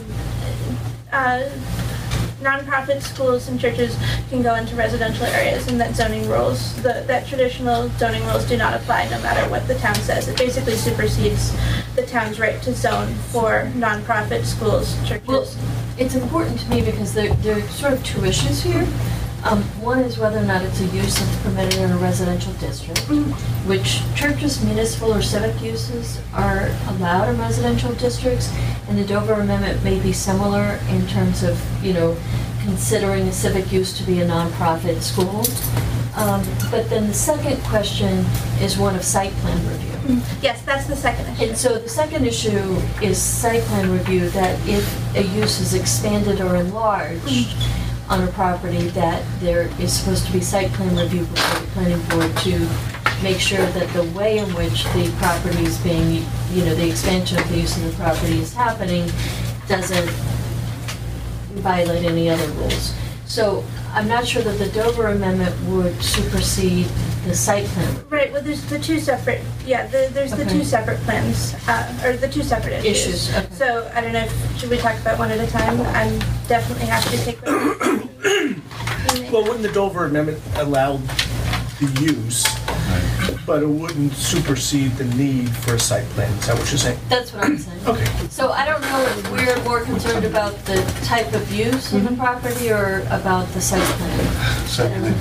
nonprofit schools and churches can go into residential areas and that zoning rules, that traditional zoning rules do not apply no matter what the town says. It basically supersedes the town's right to zone for nonprofit schools, churches. Well, it's important to me because there are sort of 2 issues here. One is whether or not it's a use that's permitted in a residential district, which churches, municipal, or civic uses are allowed in residential districts, and the Dover Amendment may be similar in terms of, considering a civic use to be a nonprofit school. But then the second question is one of site plan review. Yes, that's the second issue. And so the second issue is site plan review, that if a use is expanded or enlarged on a property, that there is supposed to be site plan review before the planning board to make sure that the way in which the property is being, the expansion of the use of the property is happening doesn't violate any other rules. So I'm not sure that the Dover Amendment would supersede the site plan. Right, well, there's the 2 separate, there's the 2 separate plans, or the 2 separate issues. Okay. So I don't know, should we talk about one at a time? I'm definitely happy to take one. Well, wouldn't the Dover Amendment allow the use, but it wouldn't supersede the need for a site plan? Is that what you're saying? That's what I'm saying. Okay. So I don't know if we're more concerned about the type of use of the property or about the site plan. Secondly,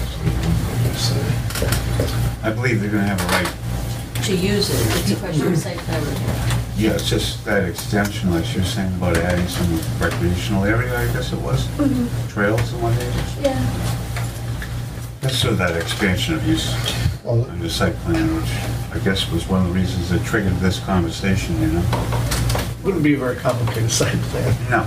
I believe they're going to have a right. To use it, it's a question of site plan review. Yeah, it's just that extension, like she was saying about adding some recreational area, I guess it was, trails and what have you. Yeah. That's sort of that expansion of use on the site plan, which I guess was one of the reasons that triggered this conversation, Wouldn't be a very complicated site plan. No.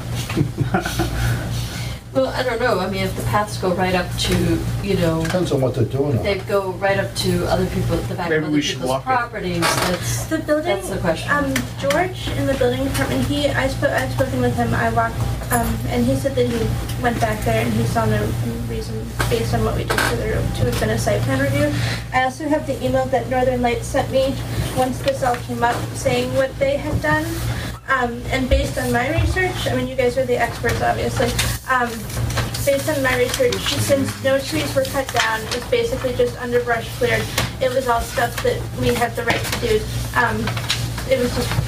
Well, I don't know. I mean, if the paths go right up to, Depends on what they're doing. they go right up to other people, the back Maybe of we other should people's walk it. properties, that's the question. George in the building department, I've spoken with him, I walked, and he said that he went back there and he saw no reason, based on what we did to have been a site plan review. I also have the email that Northern Lights sent me once this all came up, saying what they had done. And based on my research, I mean, you guys are the experts, obviously. Based on my research, since no trees were cut down, it was basically just underbrush cleared. It was all stuff that we had the right to do. It was just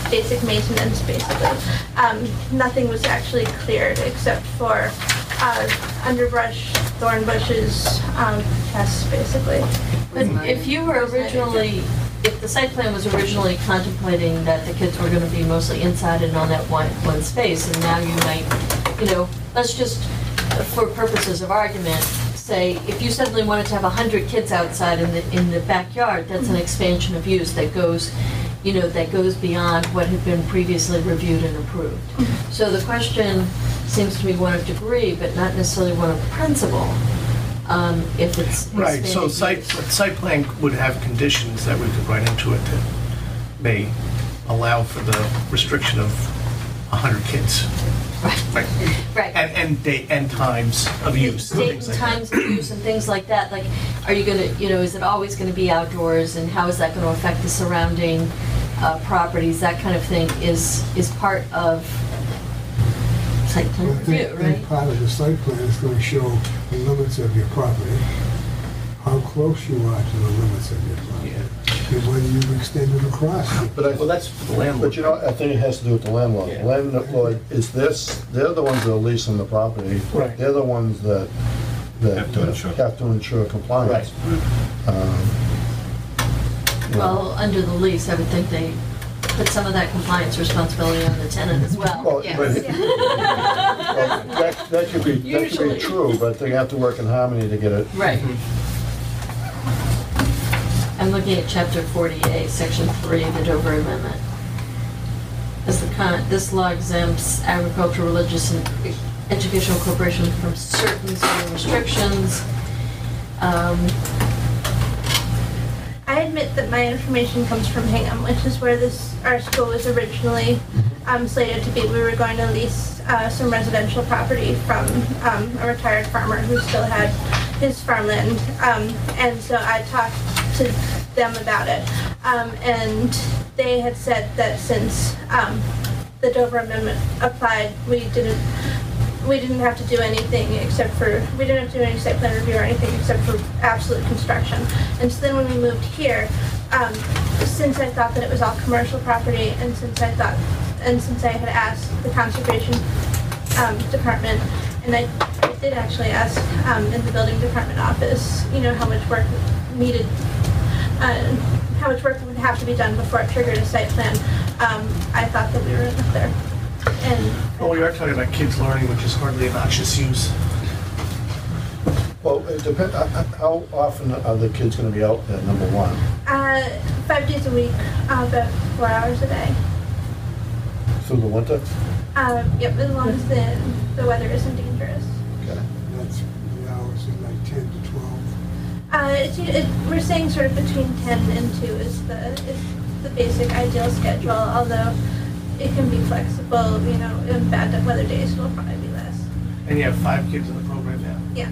basic maintenance, basically. Nothing was actually cleared except for underbrush, thorn bushes, pests, basically. But if you were originally, if the site plan was originally contemplating that the kids were gonna be mostly inside and on that one space, and now you might, you know, let's just, for purposes of argument, say, if you suddenly wanted to have 100 kids outside in the backyard, that's an expansion of use that goes, you know, that goes beyond what had been previously reviewed and approved. So the question seems to be one of degree, but not necessarily one of principle, if it's Right, so expanded site plan would have conditions that we could write into it that may allow for the restriction of 100 kids. Right. Right. And date and times of use. and Date things and like that. times of use and things like that. Like, are you gonna, you know, is it always gonna be outdoors, and how is that gonna affect the surrounding properties? That kind of thing is part of site plan I review, think right? part of the site plan is going to show the limits of your property, how close you are to the limits of your property, and whether you've extended across. Well, that's for the landlord. But you know, I think it has to do with the landlord. Yeah. The landlord is this, they're the ones that are leasing the property. Right. They're the ones that have to ensure compliance. You know. Well, under the lease, I would think they put some of that compliance responsibility on the tenant as well. Well, Yes. but- well, that could be Usually. true, but they have to work in harmony to get it. Right. I'm looking at chapter 40A, section 3, the Dover Amendment. This law exempts agricultural, religious, and educational corporations from certain zoning restrictions. I admit that my information comes from Hingham, which is where our school was originally slated to be. We were going to lease some residential property from a retired farmer who still had his farmland, and so I talked to them about it, and they had said that since the Dover Amendment applied, we didn't have to do anything except for, we didn't have to do any site plan review or anything except for absolute construction. And so then when we moved here, since I thought that it was all commercial property, and since I had asked the conservation department, and I did actually ask in the building department office, you know, how much work needed, how much work would have to be done before it triggered a site plan, I thought that we were in there. And Well, we are talking about kids learning, which is hardly a noxious use. Well, it depends, how often are the kids gonna be out there, number one? 5 days a week, about 4 hours a day. Through the winter? Yep, as long as the weather isn't dangerous. Okay. That's the hours of like 10 to 12. We're saying sort of between 10 and 2 is the basic ideal schedule, although it can be flexible, you know, in bad weather days it'll probably be less. And you have 5 kids in the program now. Yeah.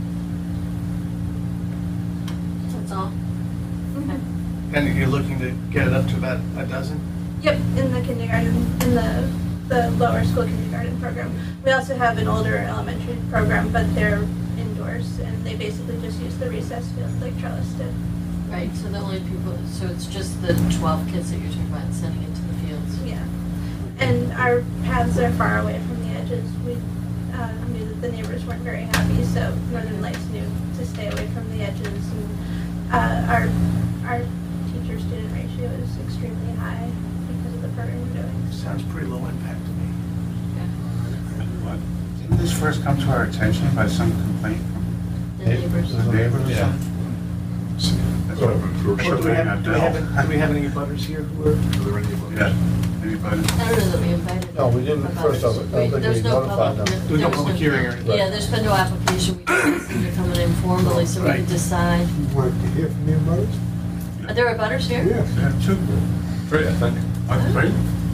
That's all. Okay. Mm-hmm. And you're looking to get it up to about a dozen? Yep, in the kindergarten, in the lower school kindergarten program. We also have an older elementary program, but they're indoors, and they basically just use the recess field like Trellis did. Right, so the only people, so it's just the 12 kids that you're talking about sending into the fields. Yeah. And our paths are far away from the edges. We knew that the neighbors weren't very happy, so Northern Lights knew to stay away from the edges. And our teacher-student ratio is extremely high because of the program we're doing. Sounds pretty low impact to me. What? Didn't this first come to our attention by some complaint from The neighbors. the neighbors or Yeah. something? That's what I'm- Do we have any butters here who are? Yeah, anybody? I don't know that we invited. No, we didn't, first off, I don't think There's we no notified public- them. There was no there public hearing or anything. Yeah, there's been no application. We just asked them to come in informally so we Right. could decide. You want to hear from me about it? Are there butters here? Yes. Yeah, two. 3, I think. Three?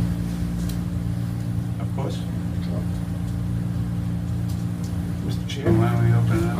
Of course. Mr. Chair? Well, why don't we open it up?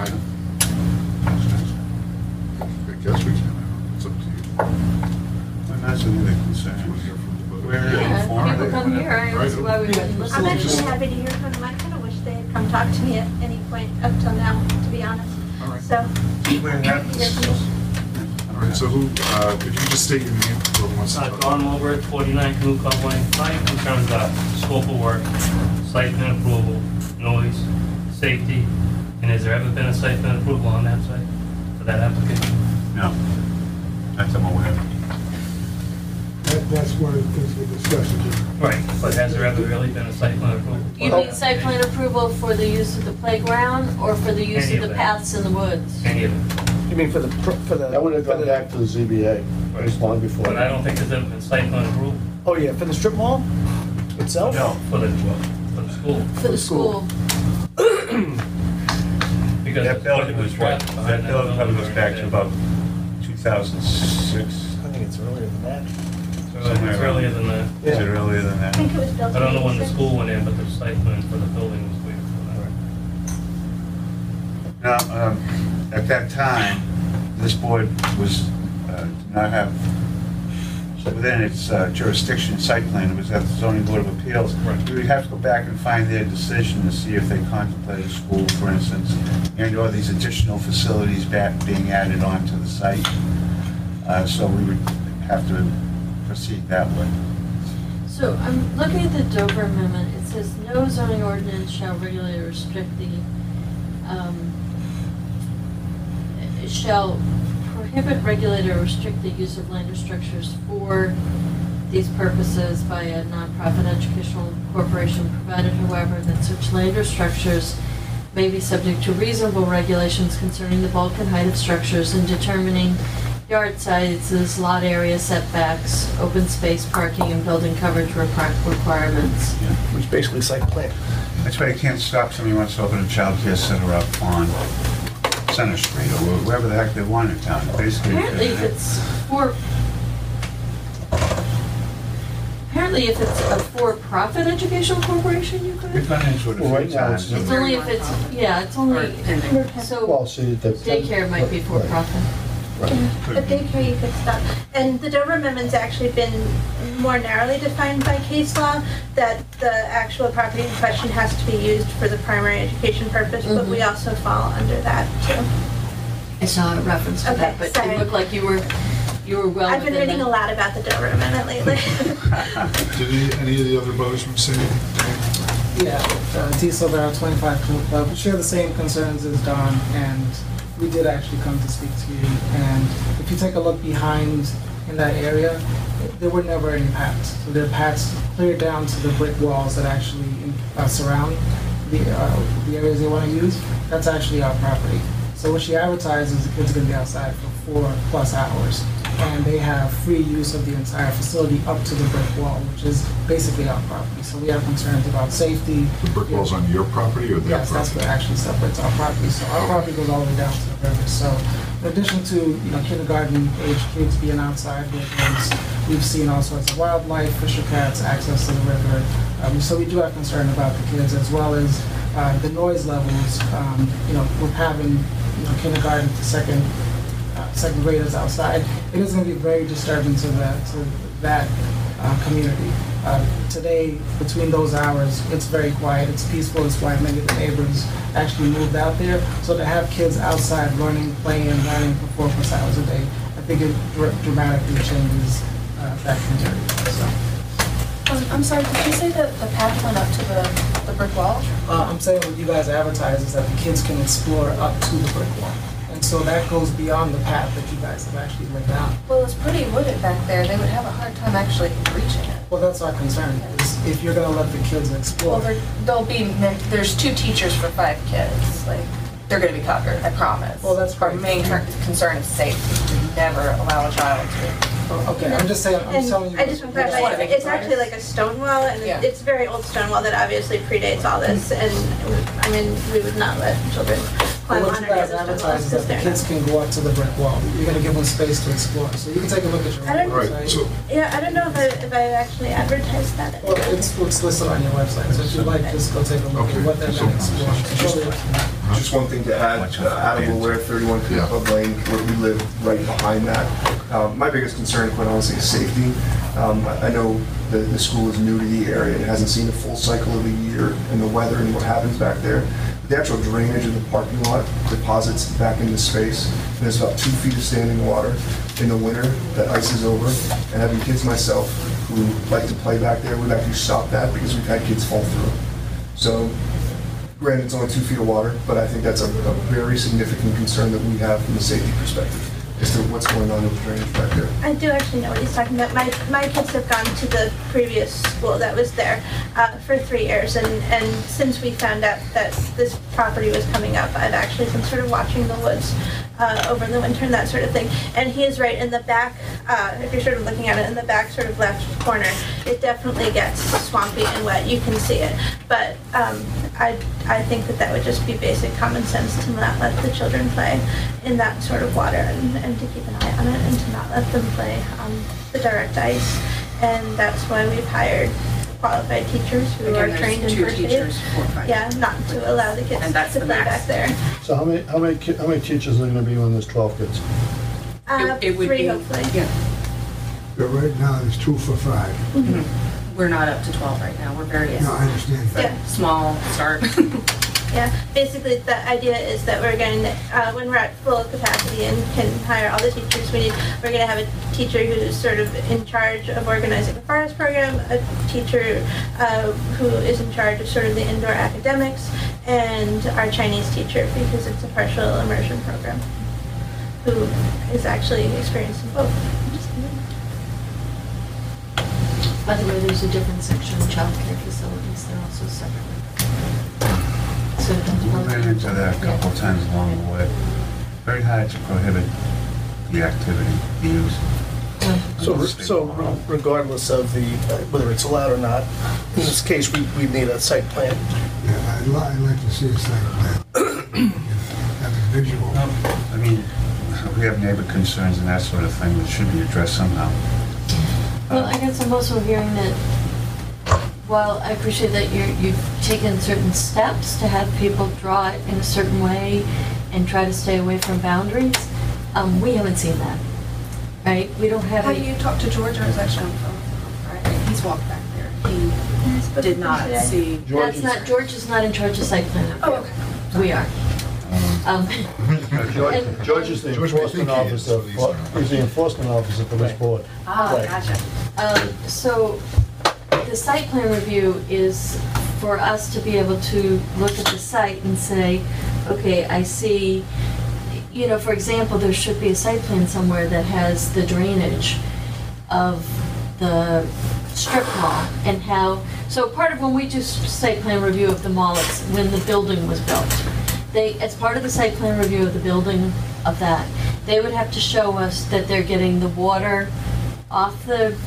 I guess we can, it's up to you. Well, that's another If you concern. want to hear from the We're voters. Yeah, informed. people come here. I don't see why we wouldn't listen I'm to actually them. happy to hear from them. I kind of wish they had come talk to me at any point up till now, to be honest. All right. So, We're happy. Yes, yes. I'm All right, so who, if you just state your name, whoever wants to talk. Don Mulbert, 49 Canoe Lane. My concerns are scope of work, site plan approval, noise, safety, and has there ever been a site plan approval on that site for that application? No, that's I'm aware of. That's one of the things we're discussing here. Right, but has there ever really been a site plan approval? You mean site plan approval for the use of the playground or for the use Any of of the that. paths in the woods? Any of it? You mean for the, That would have gone back to the ZBA, it's long before. But I don't think there's ever been site plan approval. oh yeah, for the strip mall itself? No, for the school. For the school? Because That building was what? That building probably goes back to about 2006. I think it's earlier than that. It's earlier than that. Is it earlier than I that? think it was built I don't know when the 86. school went in, but the site plan for the building was way before that. Now, at that time, this board was, did not have, within its jurisdiction, site plan, it was at the zoning board of appeals. Right. We would have to go back and find their decision to see if they contemplated a school, for instance, and/or these additional facilities being added onto the site. So we would have to proceed that way. So I'm looking at the Dover Amendment. It says no zoning ordinance shall regulate or restrict the, shall prohibit, regulate, or restrict the use of land or structures for these purposes by a nonprofit educational corporation, provided, however, that such land or structures may be subject to reasonable regulations concerning the bulk and height of structures and determining yard sizes, lot area setbacks, open space parking, and building coverage requirements. Which basically site plan. That's why you can't stop somebody who wants to open a child care center up on Center Street or wherever the heck they want in town. Basically, Apparently, if it's a for-profit educational corporation, you could. we've gone into it a Well, right few now times. it's- It's only if it's, yeah, it's only, so Well, see, the. daycare might be for-profit. But daycare you could stop. And the Dover Amendment's actually been more narrowly defined by case law, that the actual property in question has to be used for the primary education purpose, but we also fall under that too. I saw a reference to that, Okay, but sorry. it looked like you were well I've been within reading that. a lot about the Dover Amendment lately. Did any of the other voters say anything? Yeah, T. Silvera, 25 Canoe Club. We share the same concerns as Don, and we did actually come to speak to you. And if you take a look behind in that area, there were never any paths. So there are paths clear down to the brick walls that actually surround the areas they want to use. That's actually our property. So what she advertises, the kids are going to be outside for 4+ hours. And they have free use of the entire facility up to the brick wall, which is basically our property. So we have concerns about safety. The brick wall's on your property or their Yes, that's property? what actually separates our property. So our property goes all the way down to the river. So in addition to, kindergarten age kids being outside with us, we've seen all sorts of wildlife, fisher cats, access to the river. So we do have concern about the kids as well as the noise levels. With having kindergarten to second graders outside, it is going to be very disturbing to that community. Today, between those hours, it's very quiet, it's peaceful, it's why many of the neighbors actually moved out there. So to have kids outside running, playing, learning for 4+ hours a day, I think it dramatically changes that community. So. I'm sorry, did you say that the path went up to the brick wall? I'm saying what you guys advertise is that the kids can explore up to the brick wall. And so that goes beyond the path that you guys have actually laid out. Well, it's pretty wooded back there. They would have a hard time actually reaching it. Well, that's our concern, is if you're gonna let the kids explore. Well, there's 2 teachers for 5 kids. Like, they're gonna be covered, I promise. Well, that's Our great. main concern is safety. We never allow a child to. Okay, I'm just saying, I'm And telling you. I just want to wanna clarify, make it it's actually like a stone wall, and Yeah. it's very old stone wall that obviously predates all this, and, I mean, we would not let children Well, climb what on you any guys of the stone walls, advertise is because that the they're kids not. can go up to the brick wall. You're gonna give them space to explore. So you can take a look at your I don't- All right, website. so, Yeah, I don't know if I actually advertised that. Well, it's listed on your website, so if you'd like, just go take a look Okay, at what they're so- gonna explore. It's really up to them. Just one thing to add, Adam Aware, 31 Yeah. Club Lane, where we live right behind that. My biggest concern, quite honestly, is safety. I know the school is new to the area and hasn't seen a full cycle of the year and the weather and what happens back there. The actual drainage of the parking lot deposits back into space. There's about 2 feet of standing water. in the winter that ices over, and having kids myself who like to play back there, we've actually stopped that because we've had kids fall through. So, granted, it's only 2 feet of water, but I think that's a very significant concern that we have from a safety perspective as to what's going on with the drainage back there. I do actually know what he's talking about. My kids have gone to the previous school that was there for 3 years, and since we found out that this property was coming up, I've actually been sort of watching the woods over the winter and that sort of thing. And he is right in the back, if you're sort of looking at it in the back sort of left corner, it definitely gets swampy and wet. You can see it. But I think that would just be basic common sense to not let the children play in that sort of water and to keep an eye on it and to not let them play on the direct ice. And that's why we've hired qualified teachers who Again, are trained in there's 2 first aid. teachers, 4 or 5. Yeah, not to allow the kids And that's to the play max. back there. So how many teachers are gonna be when there's 12 kids? It would 3 be, hopefully. yeah. But right now, there's 2 for 5. We're not up to 12 right now. We're very No, I understand that. Yeah. small start. Yeah, basically the idea is that we're going to, when we're at full capacity and can hire all the teachers we need, we're going to have a teacher who's sort of in charge of organizing the forest program, a teacher who is in charge of sort of the indoor academics, and our Chinese teacher, because it's a partial immersion program, who is actually experienced in both. By the way, there's a different section of childcare facilities, they're also separate. So We ran into that a couple of times along the way. Very hard to prohibit the activity, the use. So regardless of whether it's allowed or not, in this case, we need a site plan. Yeah, I'd like to see a site plan. Have a visual. I mean, we have neighbor concerns and that sort of thing that should be addressed somehow. Well, I guess I'm also hearing that while I appreciate that you've taken certain steps to have people draw it in a certain way and try to stay away from boundaries, we haven't seen that, right? We don't have Have you talked to George, or is that shown from Friday? He's walked back there. He did not see. George is not in charge of site plan review. Oh, okay. We are. George is the enforcement officer, he's the enforcement officer for this board. Ah, gotcha. So the site plan review is for us to be able to look at the site and say, okay, I see, you know, for example, there should be a site plan somewhere that has the drainage of the strip mall and how, so part of when we do site plan review of the mall, it's when the building was built. They, as part of the site plan review of the building of that, they would have to show us that they're getting the water off the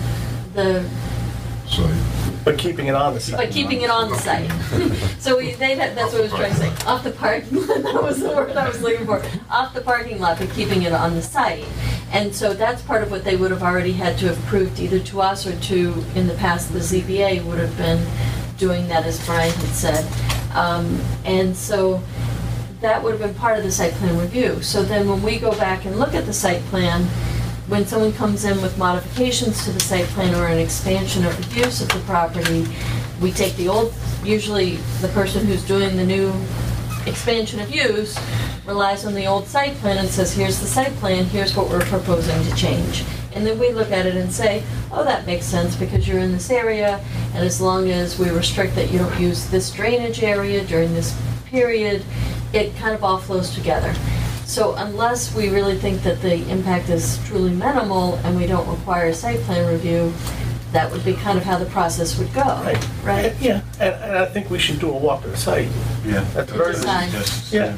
But keeping it on the site. but keeping it on the site. So that's what I was trying to say. Off the parking lot, that was the word I was looking for. Off the parking lot, but keeping it on the site. And so that's part of what they would have already had to have proved either to us or to, in the past, the ZBA would have been doing that, as Brian had said. And so that would have been part of the site plan review. So then when we go back and look at the site plan, when someone comes in with modifications to the site plan or an expansion of the use of the property, we take the old, usually the person who's doing the new expansion of use relies on the old site plan and says, here's the site plan, here's what we're proposing to change. And then we look at it and say, oh, that makes sense because you're in this area, and as long as we restrict that you don't use this drainage area during this period, it kind of all flows together. So unless we really think that the impact is truly minimal and we don't require a site plan review, that would be kind of how the process would go, right? Yeah, and I think we should do a walk of the site. Yeah. At the very Design. least. Yeah.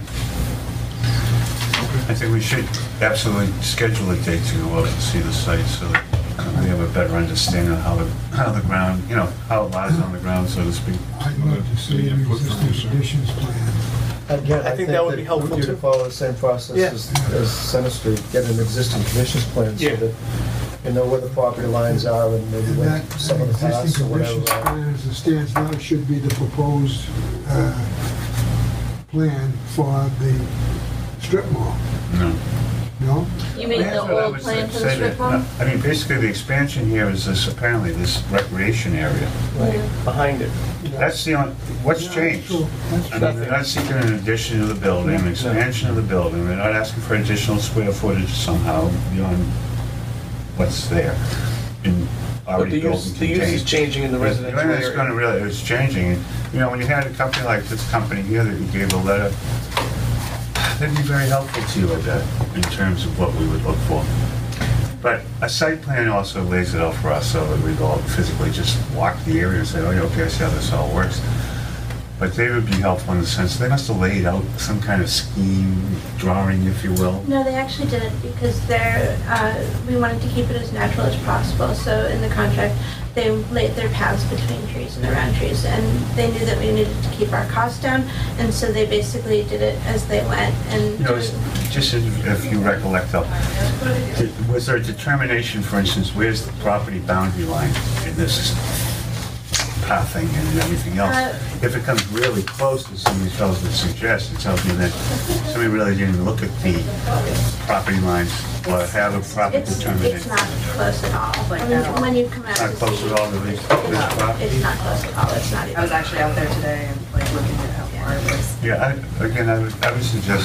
I think we should absolutely schedule a date to go out and see the site so that we have a better understanding of how the ground, you know, how it lies on the ground, so to speak. I'd love to see an existing conditions plan. Again, I think that would be helpful we too. to follow the same process Yeah. as Center Street, get an existing conditions plan so Yeah. that you know where the property lines are and maybe And when that some of the paths existing or whatever. conditions plan as it stands now should be the proposed plan for the strip mall, No. no? You mean That's the what I old would plan for say the strip that- mall? I mean, basically, the expansion here is this, apparently, this recreation area. Right, behind it. That's the only, what's Yeah, changed? true. That's I true. mean, they're not seeking an addition to the building, an expansion of the building, they're not asking for additional square footage somehow beyond what's there. And But already the built use, and the use is contained. changing in the residential It's going to area. really, it's changing. And, you know, when you had a company like this company here that you gave a letter, they'd be very helpful to you with that in terms of what we would look for. But a site plan also lays it out for us so that we go out and physically just walk the area and say, oh, yeah, okay, I see how this all works. But they would be helpful in the sense they must have laid out some kind of scheme, drawing, if you will. No, they actually didn't because we wanted to keep it as natural as possible. So in the contract, they laid their paths between trees and around trees, and they knew that we needed to keep our costs down, and so they basically did it as they went. And You know, just if you recollect though, was there a determination, for instance, where's the property boundary line in this pathing and everything else? If it comes really close to some of these fellows would suggest, it tells me that somebody really didn't even look at the property lines or have a proper determination. It's not close at all. When you come out It's not to close see- at all to this property? It's not close at all. It's not even. I was actually out there today and like looking at how far it was. Yeah, I would suggest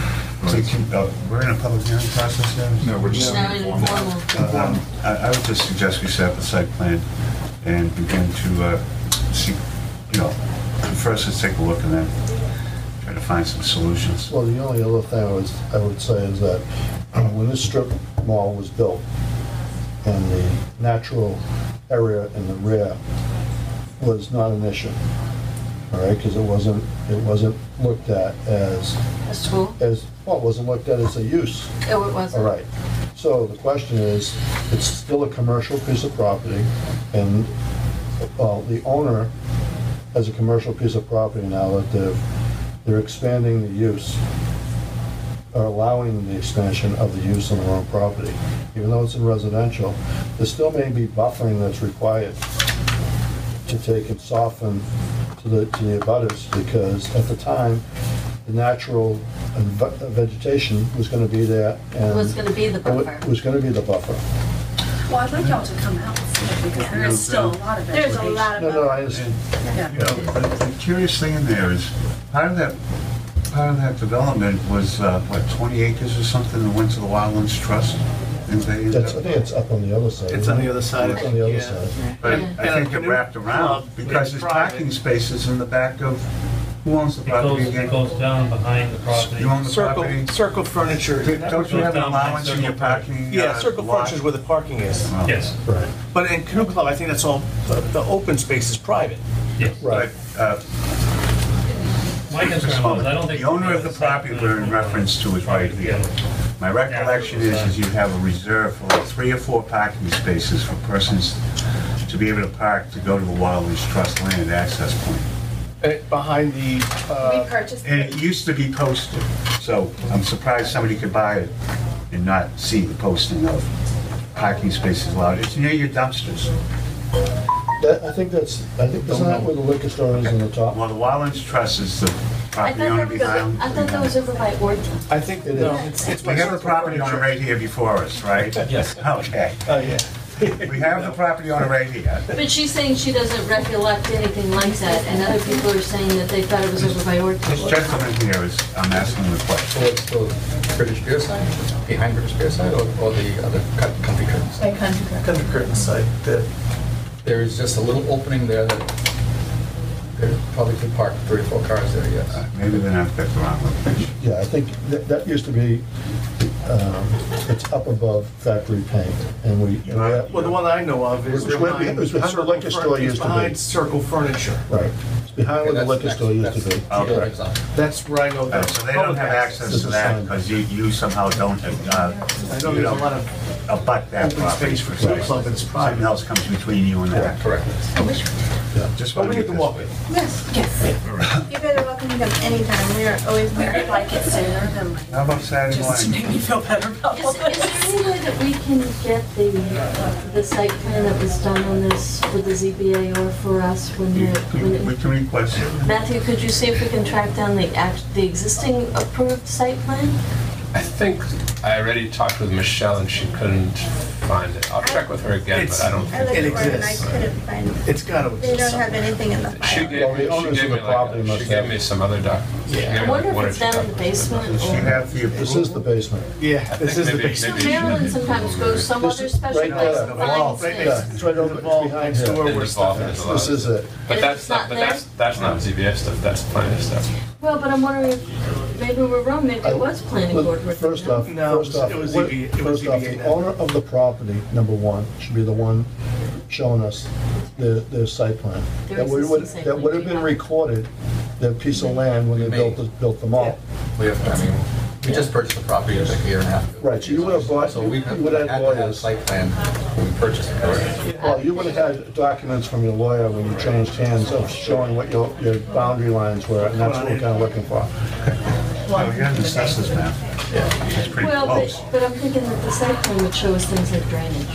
we're in a public hearing process now? No, we're just No, informal. I would just suggest we set up a site plan and begin to see, you know, first let's take a look and then try to find some solutions. Well, the only other thing I would say is that when this strip mall was built and the natural area in the rear was not an issue, all right, because it wasn't looked at as, A school? well, it wasn't looked at as a use. Oh, it wasn't? All right. So the question is, it's still a commercial piece of property, and the owner has a commercial piece of property now that they're expanding the use, or allowing the expansion of the use on their own property. Even though it's in residential, there still may be buffering that's required to take and soften to the abutters, because at the time, the natural vegetation was going to be there. And Was gonna be the buffer. It was going to be the buffer. Well, I'd like y'all to come out and see it because there is still a lot of There's vegetation. a lot of. No, I understand. Yeah. You know, the curious thing in there is, part of that development was, 20 acres or something that went to the Wildlands Trust? And they ended I up- think it's up on the other side. It's on the other side. It's on the other Yeah. side. But Yeah. I think it wrapped around because there's parking spaces in the back of, who owns the property again? It goes down behind the property. You own the property? Circle furniture. Don't you have an allowance in your parking? Yeah, circle lot? furniture is where the parking is. Oh. Yes, Right, But in Canoe Club, I think that's all, the open space is private. yes. right. But, My concern was, I don't think. the owner of the property we're in reference to is right here. My recollection is you have a reserve for like 3 or 4 parking spaces for persons to be able to park to go to the Wildlands Trust land access point. Behind the, We purchased And it. it used to be posted, so I'm surprised somebody could buy it and not see the posting of parking spaces allowed. It's near your dumpsters. I think isn't that where the liquor store is on the top? Well, the Wildlands Trust is the I property thought owner that was behind. I thought that was over by Orton. I think, It no, is. it's We have the property owner right here before us, right? Yes. Okay. Oh, yeah. We have the property owner right here. But she's saying she doesn't recollect anything like that, and other people are saying that they thought it was over by Orton. This gentleman here is, I'm asking the question. Towards the British Beer side, behind British Beer side, or the other country curtains? Country curtain side, There is just a little opening there that there probably could park 3 or 4 cars there, yes. Maybe then I've got the wrong location. Yeah, I think that used to be, it's up above factory paint, and well, the one I know of is It was where- behind. it was where the Circle liquor store Furniture. used to be. It's behind Circle Furniture. right, it's behind where the Okay, liquor that's store used to be. next. Okay. That's- That's where I know that. So they don't have access to that because you somehow don't, I know you there's a lot don't of abut that open property. space for Canoe Club, it's Something private. else comes between you and that. Correct. Just But want we to need get to walk this. it. Yes, yes. You guys are welcome to come anytime. We are always I'd here. like it sooner than How about Saturday just to morning? make me feel better about Is there any way that we can get the site plan that was done on this with the ZBA or for us when We it... can request it. Matthew, could you see if we can track down the existing approved site plan? I think I already talked with Michelle and she couldn't find it. I'll check with her again, but I don't I think looked It for it and I exists. couldn't find it. It's got to They exist don't have somewhere. anything in the she file. gave Well, the me, owners of the property must she gave have- me some other documents. Yeah. I wonder if it's down in the basement Does she or... have the approval? This is the basement. Yeah, this is the maybe- basement. maybe- Maryland sometimes goes some This other is special right place there, and the finds right things. Yeah, it's right over, vault behind next here. door In where the stuff vault is. is a lot. This is it. But If that's it's not, not but there? that's not ZBA stuff, that's planning stuff. Well, but I'm wondering if maybe we're wrong, maybe it was planning board written. First no? off, No, first off, it was what- ZBA it was first off, ZBA the now. owner of the property, number one, should be the one showing us their site plan. Their That would- existing site That would have plan, been yeah. recorded, that piece of land when they built the mall. We have, I mean, we just purchased the property like a year and a half ago. Right, so you would have bought, So you we would had have to have a lawyers. site plan when we purchased it, correct? Well, you would have had documents from your lawyer when you changed hands of showing what your boundary lines were, and that's what we're kind of looking for. Well, you're an assessors map. Yeah. It's pretty Well, close. but I'm thinking that the site plan would show us things like drainage,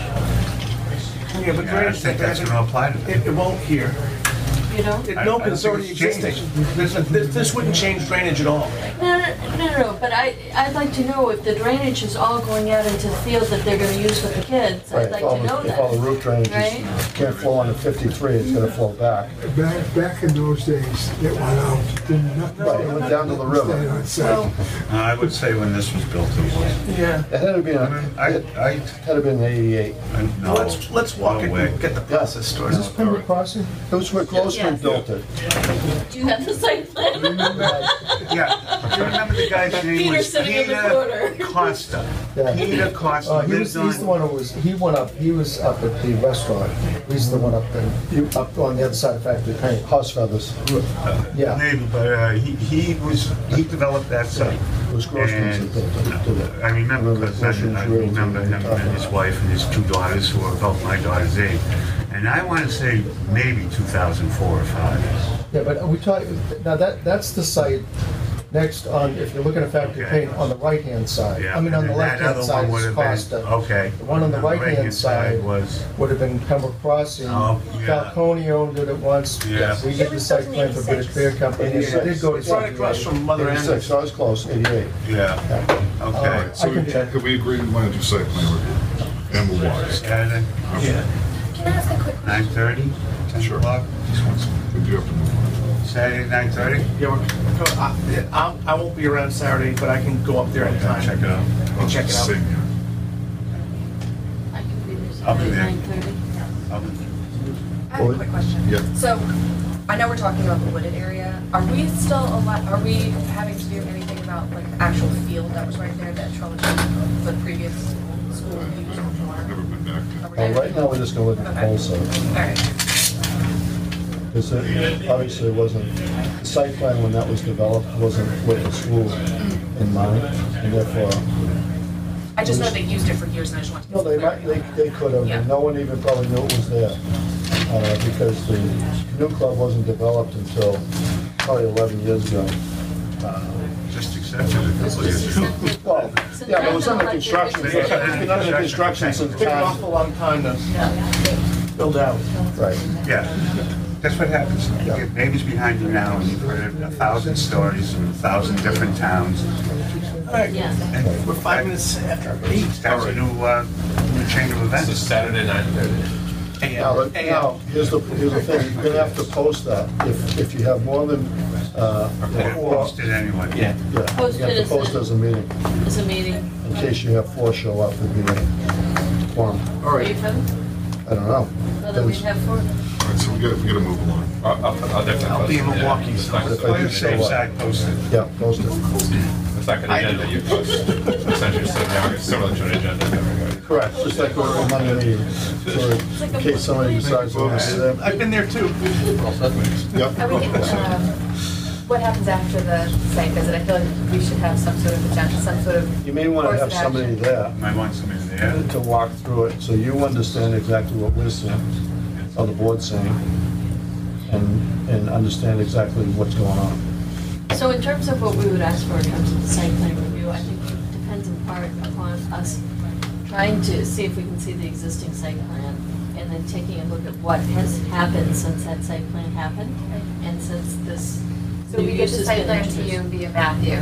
Yeah, but Yeah, I drainage, think that's gonna apply to them. it won't here. you know? No, I don't because it's think already it's existing. changed. This wouldn't change drainage at all. No, but I'd like to know if the drainage is all going out into the field that they're gonna use with the kids. Right, I'd like if all to the- know If all the that. roof drainage Right. can't flow onto 53, it's gonna flow back. Back in those days, it went out, didn't, nothing. Right, it went down to the river. Stayed on site. Well, I would say when this was built, it was. yeah. It had to be, I, had to been 88. no. Let's walk no it way. and get the process started. Is this Pembroke Crossing? It was where Grossman Yes. built it. Do you have the site plan? Yeah, do you remember the guy's name Peter was sitting in the corner. Peter Costa? Yeah. Peter Costa He's lived the one on, who was, he was up at the restaurant. He's the one up on the other side of Factory Paint. House Feathers. Yeah, maybe, but he developed that site. it was Grossman's that did it. I remember because I remember him and his wife and his two daughters who are about my daughter's age. And I want to say maybe 2004 or 5. Yeah, but we talk, now that's the site next on, if you're looking at Factory Okay. Paint, on the right-hand side. Yeah, I mean, on and the then that left-hand other side one would is have been- Costa. Okay. The one on the right-hand side was, would have been Pembroke Crossing. Oh, yeah. Falcone owned it at once. Yeah. We did the site plan for British Beer Company. It did go to It's right across from Mother 86, Anderson. so I was close, 88. yeah, All okay. right. So I can check. we agree we want to do site plan review, and we'll walk. Saturday, Yeah. Can I ask a quick question? 9:30, 10 Sure. o'clock? We do have to move on. Saturday, 9:30? Yeah, I won't be around Saturday, but I can go up there anytime. Check it out. And check it out. Same here. I can be there I'll be Saturday, there. 9:30. I'll be- I have a quick question. Yeah. So, I know we're talking about the wooded area. Are we still are we having to do anything about like the actual field that was right there that the previous school used before? Never been back to. Are we- Right now, we're just gonna look at the whole site. All right. Because obviously it wasn't, the site plan when that was developed wasn't with the school in mind, and therefore, I just know they used it for years and I just want to. no, they might, they could have, Yeah. and no one even probably knew it was there. Because the new club wasn't developed until probably 11 years ago. Just accepted it a couple of years ago. Well, yeah, but it was under construction, it's been under construction since Took an time. awful long time to build out. Right. Yeah, that's what happens. You get babies behind you now, and you've heard 1,000 stories from 1,000 different towns. All right, Yeah. And we're 5 minutes after 8. That's a new chain of So events. Saturday, 9:30. Now, here's the thing, you're gonna have to post that. If you have more than, They're four, posted anyway. Yeah. yeah, Post you have it to as post a- as a meeting, It's a meeting. in case you have 4 show up, it'd be a quorum. All Are you right, coming? I don't know. Well, then we'd have 4. all right, so we gotta move along. I'll definitely. I'll be in post it, yeah. Milwaukee, It's so- like- But if I On do the show safe up, side, posted. yeah, post it. It's like an agenda you post. Essentially, it's similar to an agenda. Correct, just like we're on Monday meeting, for in case somebody decides to miss it. I've been there too. All set. Yep. Are we, what happens after the site visit? I feel like we should have some sort of agenda, some sort of. You may want to course have of somebody action. there Might want somebody there. to walk through it, so you understand exactly what we're saying, or the board's saying, and understand exactly what's going on. So in terms of what we would ask for in terms of the site plan review, I think it depends in part upon us trying to see if we can see the existing site plan, and then taking a look at what has happened since that site plan happened, and since this So new we get use the has site been plan to introduced. you via Matthew,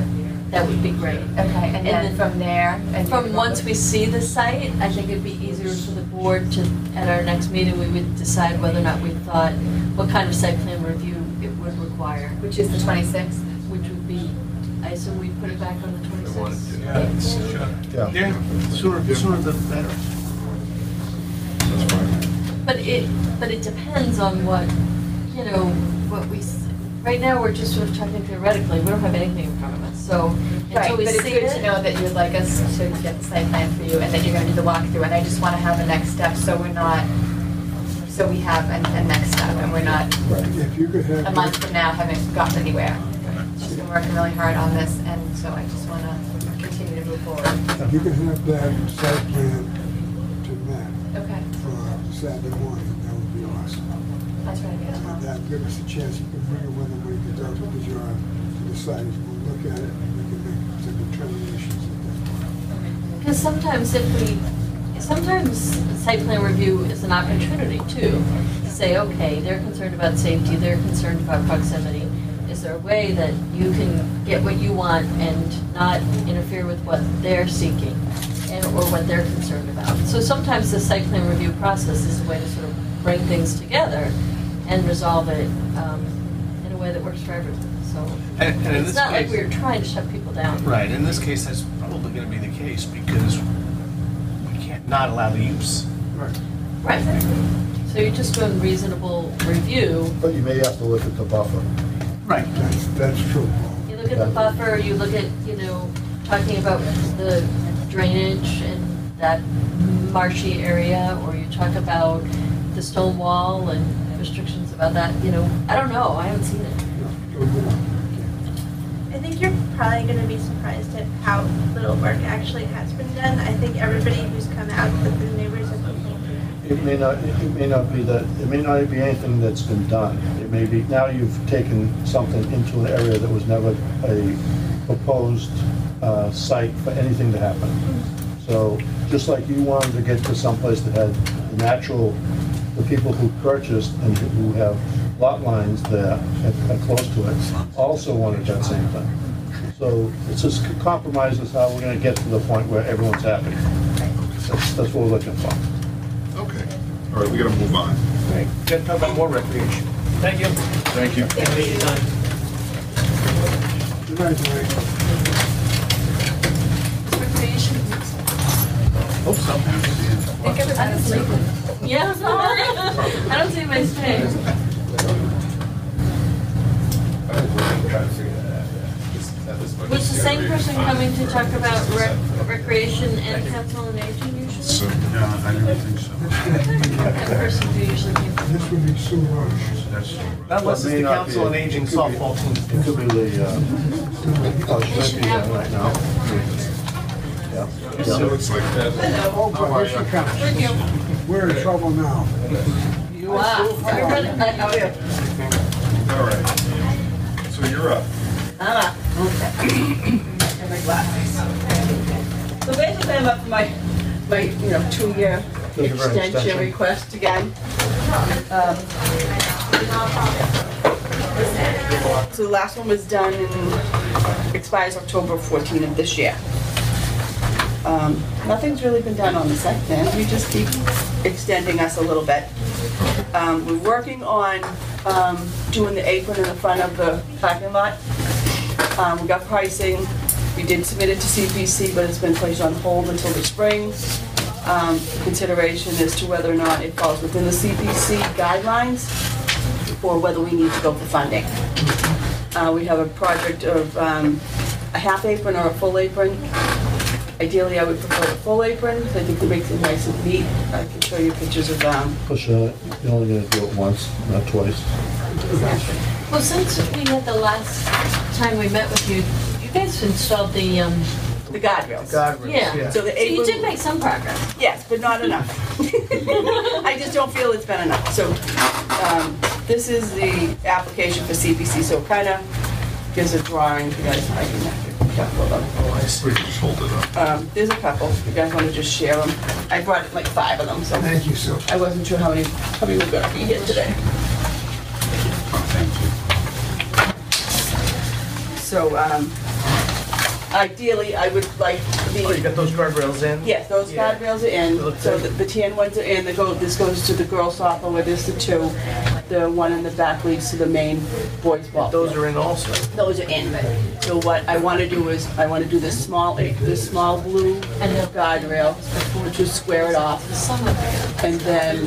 that would be great. Okay, and then from there? and From once we see the site, I think it'd be easier for the board to, at our next meeting, we would decide whether or not we thought, what kind of site plan review it would require. Which is the 26th? Which would be, I assume we'd put it back on the 26th. Yeah. Yeah, sooner the better. That's fine. But it depends on what, you know, what we, right now, we're just sort of talking theoretically, we don't have anything in front of us, so Right, until but we it's see good to it. know that you'd like us to get the site plan for you and that you're gonna do the walkthrough, and I just wanna have a next step, so we're not, so we have a next step, and we're not If you could have. a month from now haven't gotten anywhere. Just been working really hard on this, and so I just wanna continue to move forward. If you could have that site plan to Matt Okay, for Saturday morning, that would be awesome. that's right, yeah. And that give us a chance, you can bring it with him when he gets out to the yard to decide if we'll look at it and we can make some determinations at that point. Because sometimes sometimes site plan review is an opportunity too, to say, okay, they're concerned about safety, they're concerned about proximity. Is there a way that you can get what you want and not interfere with what they're seeking or what they're concerned about? So sometimes the site plan review process is a way to sort of bring things together and resolve it in a way that works for everyone. So And in it's this not like case- we're trying to shut people down. Right, in this case, that's probably gonna be the case, because we can't not allow the use. Right. So you're just doing reasonable review. But you may have to look at the buffer. Right. That's true, Paul. You look at the buffer, you look at, you know, talking about the drainage and that marshy area, or you talk about the stone wall and restrictions about that, you know, I don't know, I haven't seen it. I think you're probably going to be surprised at how little work actually has been done. I think everybody who's come out, the neighbors have complained. It may not be that, it may not be anything that's been done. It may be, now you've taken something into an area that was never a proposed site for anything to happen. So just like you wanted to get to someplace that had the natural, the people who purchased and who have lot lines there and close to it also wanted that same thing. So it's just compromises how we're gonna get to the point where everyone's happy. That's what we're looking for. Okay. All right, we gotta move on. Right, gotta talk about more recreation. Thank you. Thank you. Good night, Mike. Hope so. I don't see it. Yeah, I don't see my staying. Was the same person coming to talk about recreation and council on aging usually? So, No, I don't think so. That person who usually came. This would be Sue Roche. Unless it's the Council on Aging softball team. It could be the, oh, she might be there right now. Yeah. so it's like that. Oh, but here she comes. We're in trouble now. Wow. Everybody, how are you? All right. So you're up. And my glasses. So basically, I'm up for my 2-year extension request again. So the last one was done expires October 14 of this year. Nothing's really been done on the site plan. We just keep extending us a little bit. We're working on doing the apron in the front of the parking lot. We got pricing. We did submit it to CPC, but it's been placed on hold until the spring. Consideration as to whether or not it falls within the CPC guidelines or whether we need to go for funding. We have a project of a half apron or a full apron. Ideally, I would prefer a full apron. I think it makes it nice and neat. I can show you pictures of Push, you're only gonna do it once, not twice. Well, since we had the last time we met with you, you guys installed the guardrails. Yeah. So the So you apron- did make some progress. Yes, but not enough. I just don't feel it's been enough. So this is the application for CPC, so it kind of gives a drawing. You guys, I can have a couple of them. We can just hold it up. There's a couple. You guys want to just share them? I brought like 5 of them, so. Thank you, Sue. I wasn't sure how many were going to be here today. Thank you. So Ideally, I would like Oh, you the, got those guardrails in? yes, those Yeah. guardrails are in, Look so good. the tan ones are in, this goes to the girls softball, where there's the two. The one in the back leads to the main boys ball. Those field. are in also. Those are in. So what I want to do is, I want to do this small blue guardrail, which would square it off. And then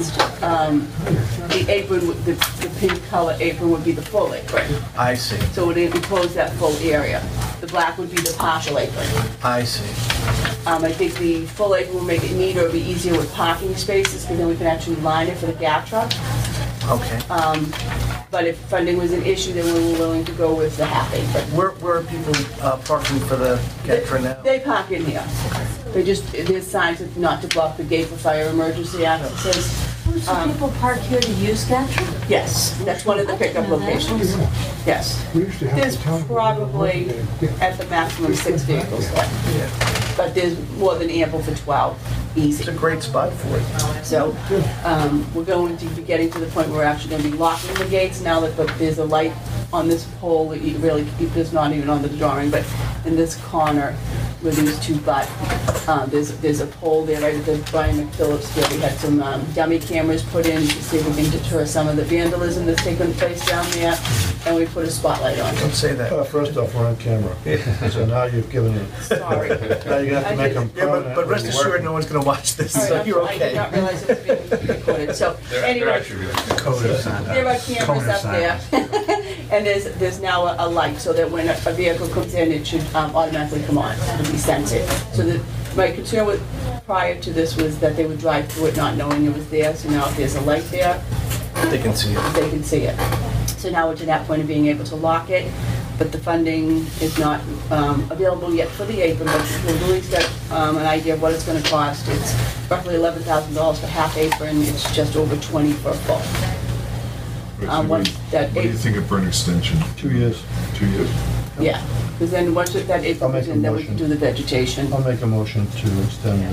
the apron, the pink color apron would be the full apron. I see, So it would enclose that full area. The black would be the partial apron. I see. I think the full apron will make it neater, it'll be easier with parking spaces, because then we can actually line it for the gap truck. Okay. But if funding was an issue, then we were willing to go with the half apron. Where are people parking for the Gatra now? They park in here. They just, there's signs that not to block the gate for fire emergency accesses. So people park here to use Gatra? Yes, that's one of the pickup locations. Yes. We used to have There's to tell them probably at the maximum 6 vehicles there. Yeah. But there's more than ample for 12, It's easy. a great spot for it. So we're going to be getting to the point where we're actually going to be locking the gates now that there's a light on this pole that you really, it's not even on the drawing, but in this corner where these two butt, there's a pole there right at the Brian McPhillips here. We had some dummy cameras put in to see if we can deter some of the vandalism that's taken place down there, and we put a spotlight on Don't it. say that. First off, we're on camera, so now you've given it, Sorry. now you're gonna have to make them Yeah, permanent. but rest assured, no one's gonna watch this, All right, so you're I did not okay. realize it was being recorded. So They're anyway. actually really good. There are cameras up there, and there's now a light, so that when a vehicle comes in, it should automatically come on, it'll be sensed. So that, my concern with, prior to this was that they would drive through it not knowing it was there, so now if there's a light there, They can see it. they can see it. So now we're to that point of being able to lock it, but the funding is not available yet for the apron, but we've at least got an idea of what it's gonna cost. It's roughly $11,000 for half apron, it's just over 20 for a full. What Once that do you apron, think for an extension? 2 years. 2 years? yeah, because then once that apron I'll goes make a in, then we can motion. do the vegetation. I'll make a motion to extend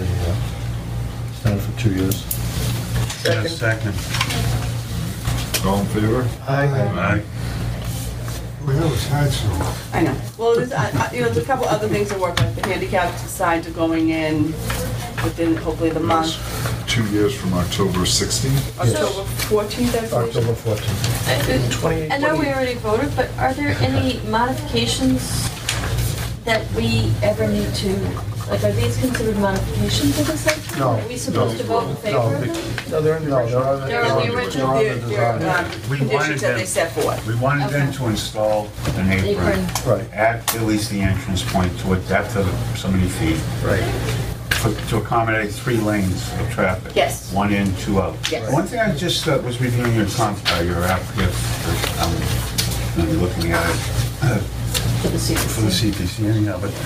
it for 2 years. Second. All in favor? Aye. Well, that was hard, so. I know. Well, there's, there's a couple other things to work on. The handicap signs are going in within hopefully the month. 2 years from October 16th? October 14th, I believe. October 14th. I know we already voted, but are there any modifications that we ever need to, like, are these considered modifications of the site plan? No, Are we supposed to vote in favor of them? No, they're in the No, original. they're on They're on the original? They're on the They're design. We wanted conditions that them- they set forth. We wanted them Okay. to install an apron Apron. Right. at least the entrance point to a depth of so many feet Right. to accommodate 3 lanes of traffic. Yes. 1 in, 2 out. Yes. One thing I just was reviewing your app here, I'm gonna be looking at it For the for the CPC. CPC anyhow, but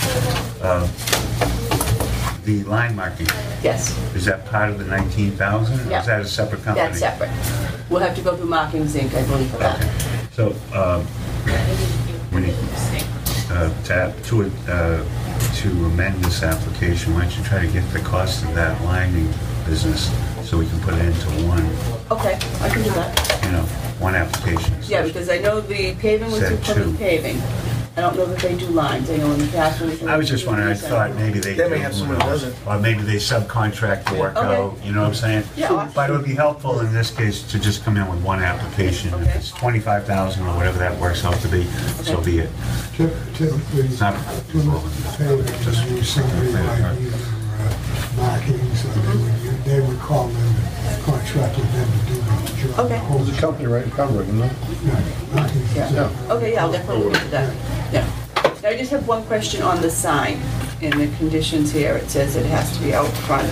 the line marking, Yes, is that part of the 19,000? Or Yeah. is that a separate company? that's separate. We'll have to go through Markings Inc., I believe, for that. Okay. So, we need to amend this application, why don't you try to get the cost of that lining business so we can put it into one, Okay, I can do that. one application? Yeah, because I know the paving was Said through Plymouth 2. Paving. I don't know that they do lines. I know in the past when we. I was just wondering, I thought maybe they They do, may have someone who doesn't. or maybe they subcontract the work Okay. out, you know what I'm saying? Yeah, awesome. But it would be helpful in this case to just come in with one application. If Okay. it's 25,000 or whatever that works out to be, so Okay. be it. Typically, It's not, pavers use somebody like you or markings, or they would call them and contract with them to do the job. Okay. There's a company right in Pembroke, isn't there? Yeah, markings. Yeah. Okay, yeah, I'll definitely look into that. Yeah. Now, I just have one question on the sign. In the conditions here, it says it has to be out front.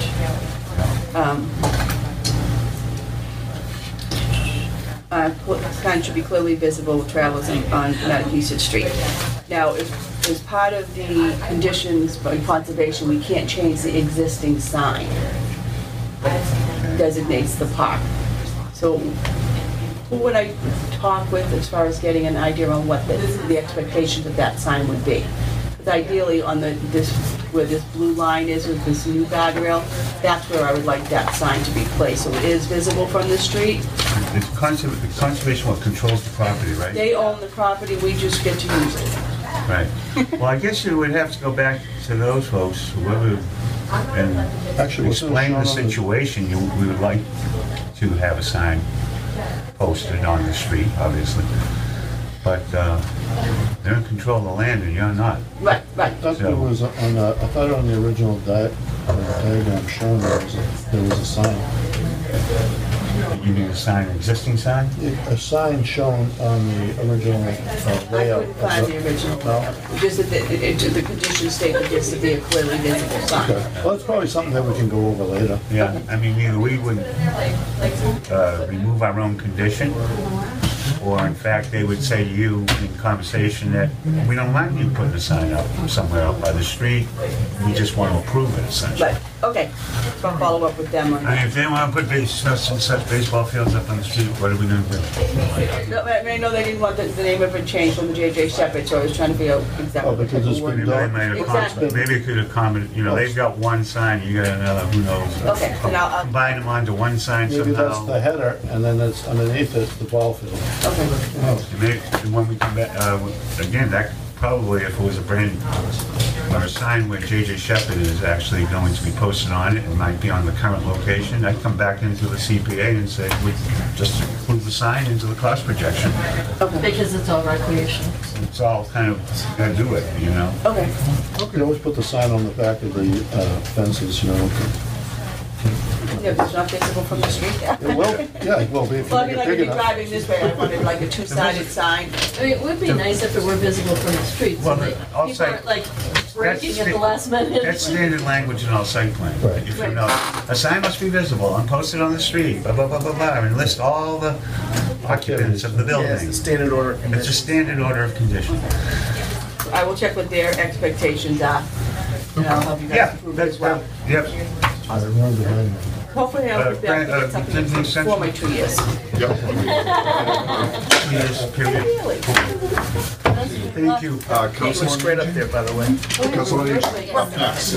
Sign should be clearly visible with travelers on Massachusetts Street. Now, as part of the conditions by conservation, we can't change the existing sign that designates the park. So who would I talk with as far as getting an idea on what the expectations of that sign would be? Because ideally, on where this blue line is with this new guardrail, that's where I would like that sign to be placed, so it is visible from the street. the conservation what controls the property, right? They own the property, we just get to use it. Right. Well, I guess you would have to go back to those folks, whoever, and Actually, explain the wasn't it shown on situation. We would like to have a sign posted on the street, obviously. But they're in control of the land and you're not. Right. I thought there was on the, I thought on the original diagram shown there was a sign. You need a sign, an existing sign? A sign shown on the original layout. I couldn't find the original. No? Just that the conditions state that this to be a clearly visible sign. Okay. Well, it's probably something that we can go over later. Yeah, I mean, either we would remove our own condition, or in fact, they would say to you in conversation that we don't mind you putting a sign up somewhere out by the street, we just want to approve it essentially. Right, okay. So I'll follow up with them on I mean, that. if they want to put such and such baseball fields up on the street, what are we going to do? No, I know they didn't want the name of it changed from the J.J. Shepherd, so I was trying to figure out exactly. Oh, because it's been done. Exactly. Maybe it could accommodate, you know, they've got one sign, you got another, who knows? Okay, then I'll Combine them onto one sign Maybe that's somehow. the header, and then it's underneath it, the ball field. okay. And maybe when we come back, again, that probably if it was a brand, or a sign where J.J. Shepherd is actually going to be posted on it, it might be on the current location, I'd come back into the CPA and say, we just include the sign into the cost projection. Because it's all recreation. It's all kind of, gotta do it, you know? Okay. You can always put the sign on the back of the fences, you know. Yeah, but it's not visible from the street. It will, yeah, it will be if you Well, I make mean, it like big if you're enough. driving this way, I wanted like a two-sided sign. I mean, it would be nice if it were visible from the street, so Well, that I'll people say- aren't like breaking That's at the sta- last minute. That's standard language in all site plan. Right. If you know, a sign must be visible and posted on the street, blah, blah, blah, blah, blah, and list all the occupants of the Yeah, it's the building. standard order of It's a conditions. standard order of conditions. I will check what their expectations are. And I'll help you guys Yeah, approve it as well. Yep. I remember behind me. Hopefully I'll be able to get something Grant, before my 2 years. Yes, period. Really? Thank you. It was straight up there, by the way. Council on Aging, up next.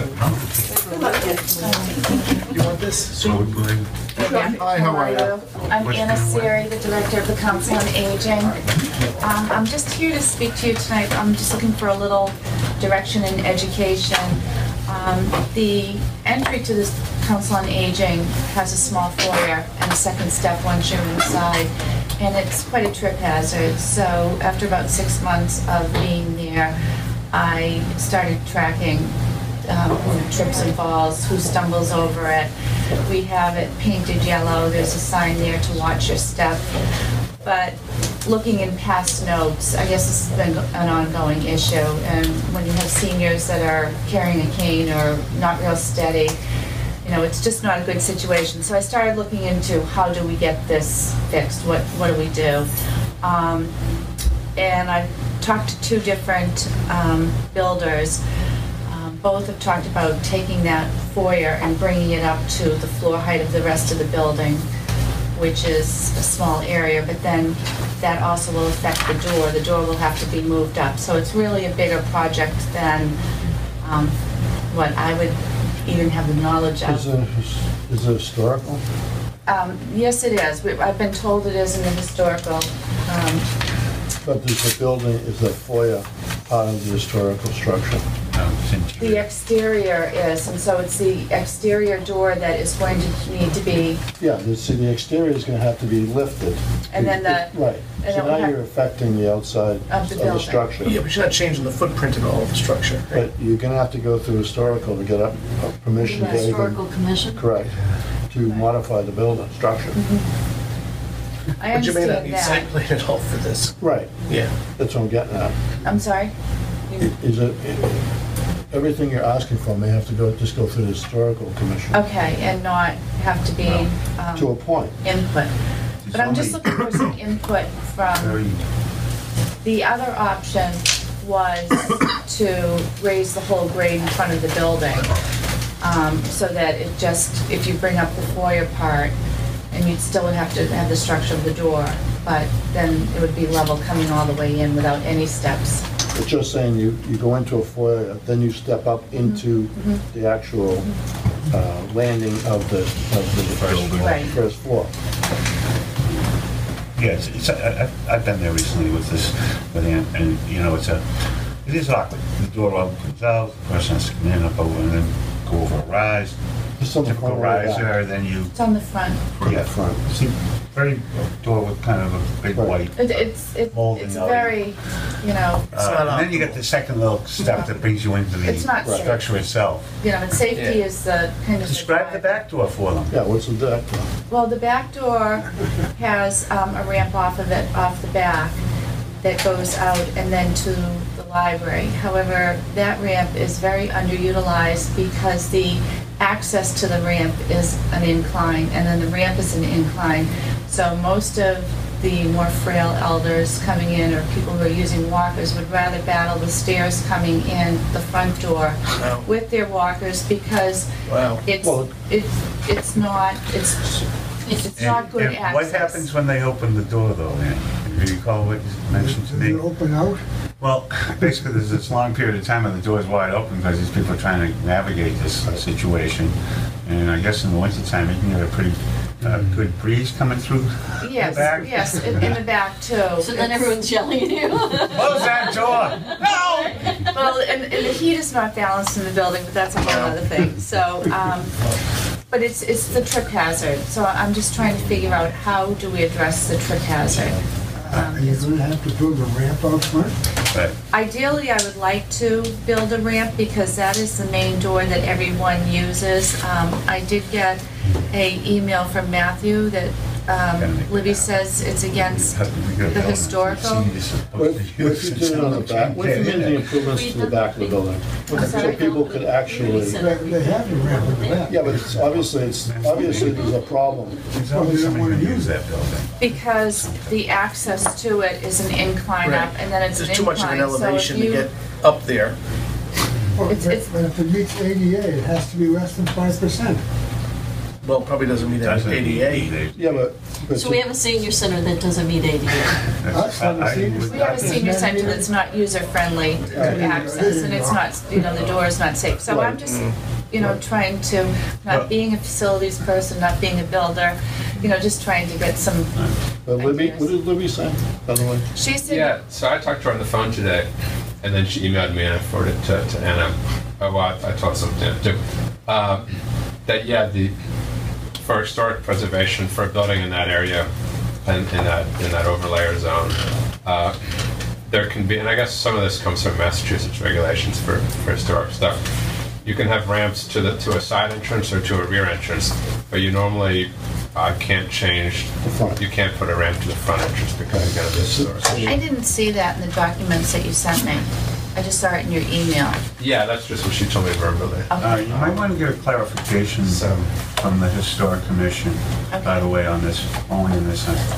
You want this? So, hi, how are you? I'm Anna Siri, the Director of the Council on Aging. I'm just here to speak to you tonight. I'm just looking for a little direction and education. The entry to this Council on Aging has a small foyer and a second step once you're inside, and it's quite a trip hazard. So after about 6 months of being there, I started tracking who trips and falls, who stumbles over it. We have it painted yellow. There's a sign there to watch your step. But looking in past notes, I guess this has been an ongoing issue. And when you have seniors that are carrying a cane or not real steady, you know, it's just not a good situation. So I started looking into how do we get this fixed? What do we do? And I've talked to two different builders. Both have talked about taking that foyer and bringing it up to the floor height of the rest of the building, which is a small area, but then that also will affect the door. The door will have to be moved up. So it's really a bigger project than what I would even have the knowledge of. Is it historical? Yes, it is. I've been told it is in the historical. But is the building, is the foyer part of the historical structure? The exterior is, and so it's the exterior door that is going to need to be, Yeah, see, the exterior is gonna have to be lifted. and then the, Right, and so it will now have- you're affecting the outside Of of the the building. structure. Yeah, but you're not changing the footprint at all of the structure. But you're gonna have to go through historical to get a permission to Historical even, commission. correct, to modify the building structure. I But you may not understand need that. site plan at all for this. Right, Yeah. that's what I'm getting at. I'm sorry? Is it, everything you're asking for may have to just go through the historical commission. Okay, and not have to be To a point. input. But I'm just looking for some input from, the other option was to raise the whole grade in front of the building, so that it just, if you bring up the foyer part, and you'd still would have to have the structure of the door, but then it would be level coming all the way in without any steps. But you're saying you go into a foyer, then you step up into the actual landing of the Right. first floor. Yes, I've been there recently with this, with him, and, you know, it's a it is awkward. The door opens out, the person has to come in, up over, and then go over a rise. Just on the Typical front or the back? riser, then you, It's on the front. yeah, Front. see, very door with kind of a big white. It's Molding out. very, you know, And then you get the second little step that brings you into the It's not safe. structure itself. you know, and safety is the kind of. Describe the back door for them. Yeah, what's the back door? Well, the back door has a ramp off of it, off the back, that goes out and then to the library. However, that ramp is very underutilized because the access to the ramp is an incline, and then the ramp is an incline. So most of the more frail elders coming in, or people who are using walkers, would rather battle the stairs coming in the front door with their walkers, because it's not good And access. what happens when they open the door, though, Ann? Do you recall what you mentioned to Does me? it open out? Well, basically, there's this long period of time when the door's wide open because these people are trying to navigate this situation. And I guess in the wintertime, you can get a pretty good breeze coming through the Yes, back. yes, in the back too. So then everyone's yelling at you. Close that door! No! Well, and the heat is not balanced in the building, but that's a whole other thing. So, but it's the trip hazard. So I'm just trying to figure out how do we address the trip hazard. Are you gonna have to build a ramp out front? But Ideally, I would like to build a ramp because that is the main door that everyone uses. I did get an email from Matthew that Libby says it's against the historical. What if you did it on the back, what if you made the improvements to the back of the building? So people could actually, They have the ramp in the back. yeah, but it's obviously there's a problem. there's always somebody who use that building. Because the access to it is an incline up, and then it's an There's incline. too much of an So elevation if to you- get up there. But It's- if it meets ADA, it has to be less than 5%. Well, probably doesn't meet Doesn't ADA. Yeah, but. So we have a senior center that doesn't meet ADA. We have a senior center that's not user-friendly to access, and it's not, you know, the door is not safe. So I'm just, you know, trying to, not being a facilities person, not being a builder, you know, just trying to get some. But Libby, what did Libby say, by the way? She said. Yeah, so I talked to her on the phone today, and then she emailed me and I forwarded it to Anna. Oh, well, I told something too. That, yeah, for historic preservation for a building in that area and in that overlayer zone, there can be, and I guess some of this comes from Massachusetts regulations for historic stuff. You can have ramps to a side entrance or to a rear entrance, but you normally can't change. You can't put a ramp to the front entrance because you're going to be historic. I didn't see that in the documents that you sent me. I just saw it in your email. Yeah, that's just what she told me verbally. You might want to get a clarification from the Historic Commission, by the way, on this, only in this sense.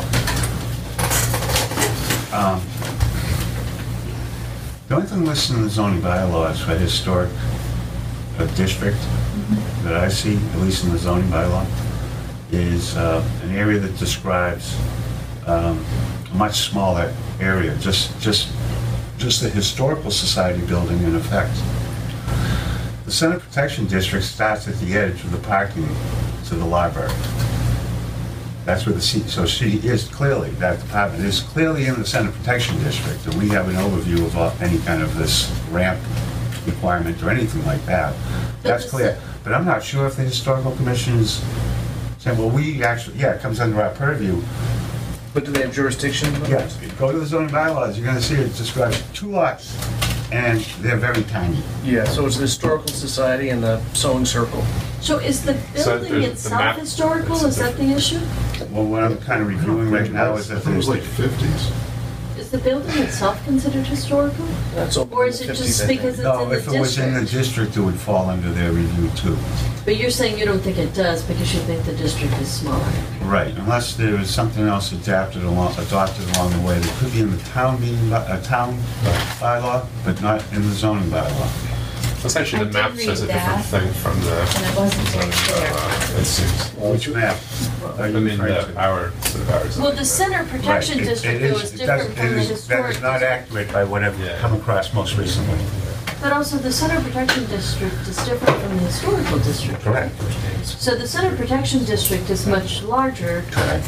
The only thing listed in the zoning bylaws for historic district that I see, at least in the zoning bylaw, is an area that describes a much smaller area, just the Historical Society building in effect. The Center Protection District starts at the edge of the parking to the library. That's where so she is clearly, that department is clearly in the Center Protection District, and we have an overview of any kind of this ramp requirement or anything like that. That's clear. But I'm not sure if the Historical Commission is saying, well, we actually, yeah, it comes under our purview. But do they have jurisdiction? Yes, go to the zoning bylaws, you're gonna see it describes 2 lots, and they're very tiny. Yeah, so it's the Historical Society and the Sewing Circle. So is the building itself historical? Is that the issue? Well, what I'm kind of reviewing right now is that there's like 50s. Is the building itself considered historical? That's open Or in is the it 50s, just I think. because it's No, in the if it was in the district? district, it would fall under their review too. But you're saying you don't think it does because you think the district is smaller? Right, unless there is something else adopted along the way that could be in the town bylaw, but not in the zoning bylaw. Essentially, the I map did says a read different that, thing from the And it wasn't very clear. it seems. Which map? I mean, our sort of ours. Well, the Center Protection Right, District though is different from the That historic. is not accurate by what I've come across most recently. But also the Center Protection District is different from the Historical District. Correct. So the Center Protection District is much larger Correct. than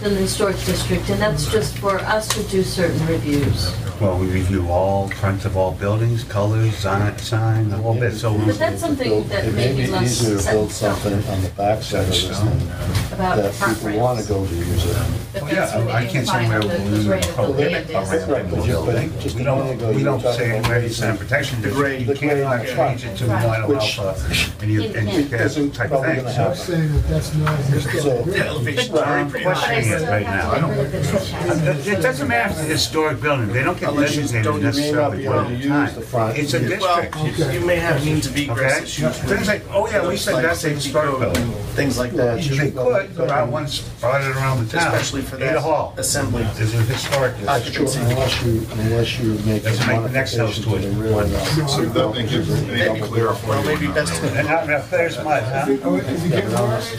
than the historic district, and that's just for us to do certain reviews. Well, we review all fronts of all buildings, colors, sign, the whole bit, so. But that's something that It may may be be less easier to set build in stone. something on the backside of this thing About that front people want to rails. go to use it. But Oh, that's yeah, what I they can't say imply where that the we grade of the prohibit land is. around the building. Just a We minute ago, don't, you were say talking about anywhere it's in protection district, you the grade cannot in the change it to front. Vital Which- Alpha, and you, and you get Isn't type probably thing, gonna so. I'm saying that that's not historic. So, I'm questioning it right now. I don't. It doesn't matter if it's a historic building, they don't get designated you may not necessarily be all able to the use time. the front. It's a district, Okay. You may have means of egress okay? issues. Things like, oh yeah, we said that's a historic building. Things like that. They could, there are ones spotted around the town. Especially for Ada that Hall assembly. is a historic That's true, district. unless you make a Doesn't make the next house modification to to it. the rear. So that make it maybe clearer for Well, you. maybe best to. And now there's mud, huh? Oh, is it getting worse?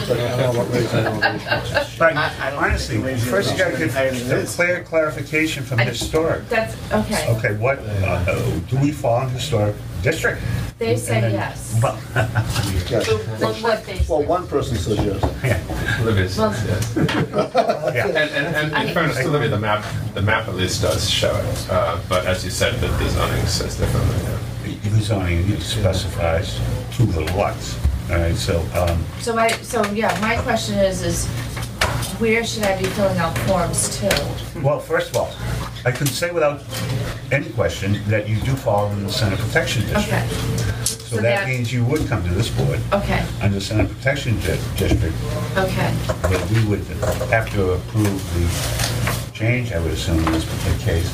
But honestly, first you gotta get a clear clarification from historic. That's, okay. Okay, what, do we fall in historic district? They say And then- yes. Well, Yes. On what basis? Well, one person says yes. yeah, Olivia Well- says yes. yeah. And in fairness to Olivia, the map at least does show it. But as you said, the zoning says differently. Yeah. The zoning specifies two little lots. All right, so, So my question is where should I be filling out forms to? well, first of all, I can say without any question that you do fall in the center protection district. Okay, So so that that- means you would come to this board okay, under center protection district, okay. but we would have to approve the change, I would assume in this particular case,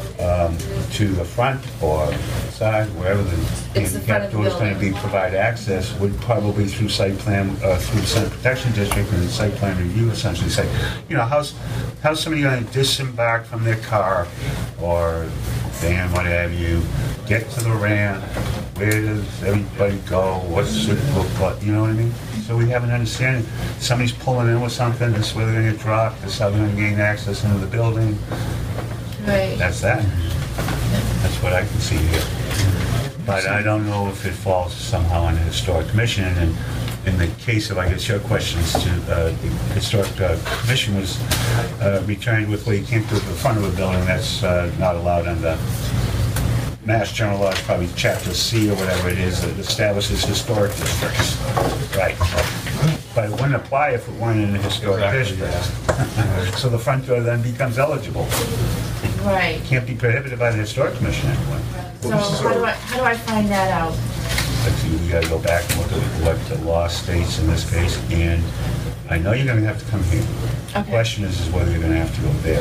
to the front or side, wherever the It's the front handicap of the door is going to be, building. provide access, would probably through site plan, through the center protection district and the site plan review essentially say, you know, how's somebody going to disembark from their car or van, what have you, get to the ramp, where does everybody go, what's it look like, you know what I mean? So we have an understanding, somebody's pulling in with something, this is where they're going to get dropped, this is how they're going to gain access into the building. Right. That's that. That's what I can see here. But I don't know if it falls somehow on the Historic Commission. And in the case of, I guess, your questions to the Historic Commission was returned with, well, you can't do it to the front of a building. That's not allowed under Mass General Law, probably Chapter C or whatever it is, that establishes historic districts. Right. But it wouldn't apply if it weren't in a historic Exactly, district. So the front door then becomes eligible. Right. Can't be prohibited by the Historic Commission anyway. So how do I find that out? But you gotta go back and look at what the law states in this case, and I know you're gonna have to come here. The Okay. question is whether you're gonna have to go there.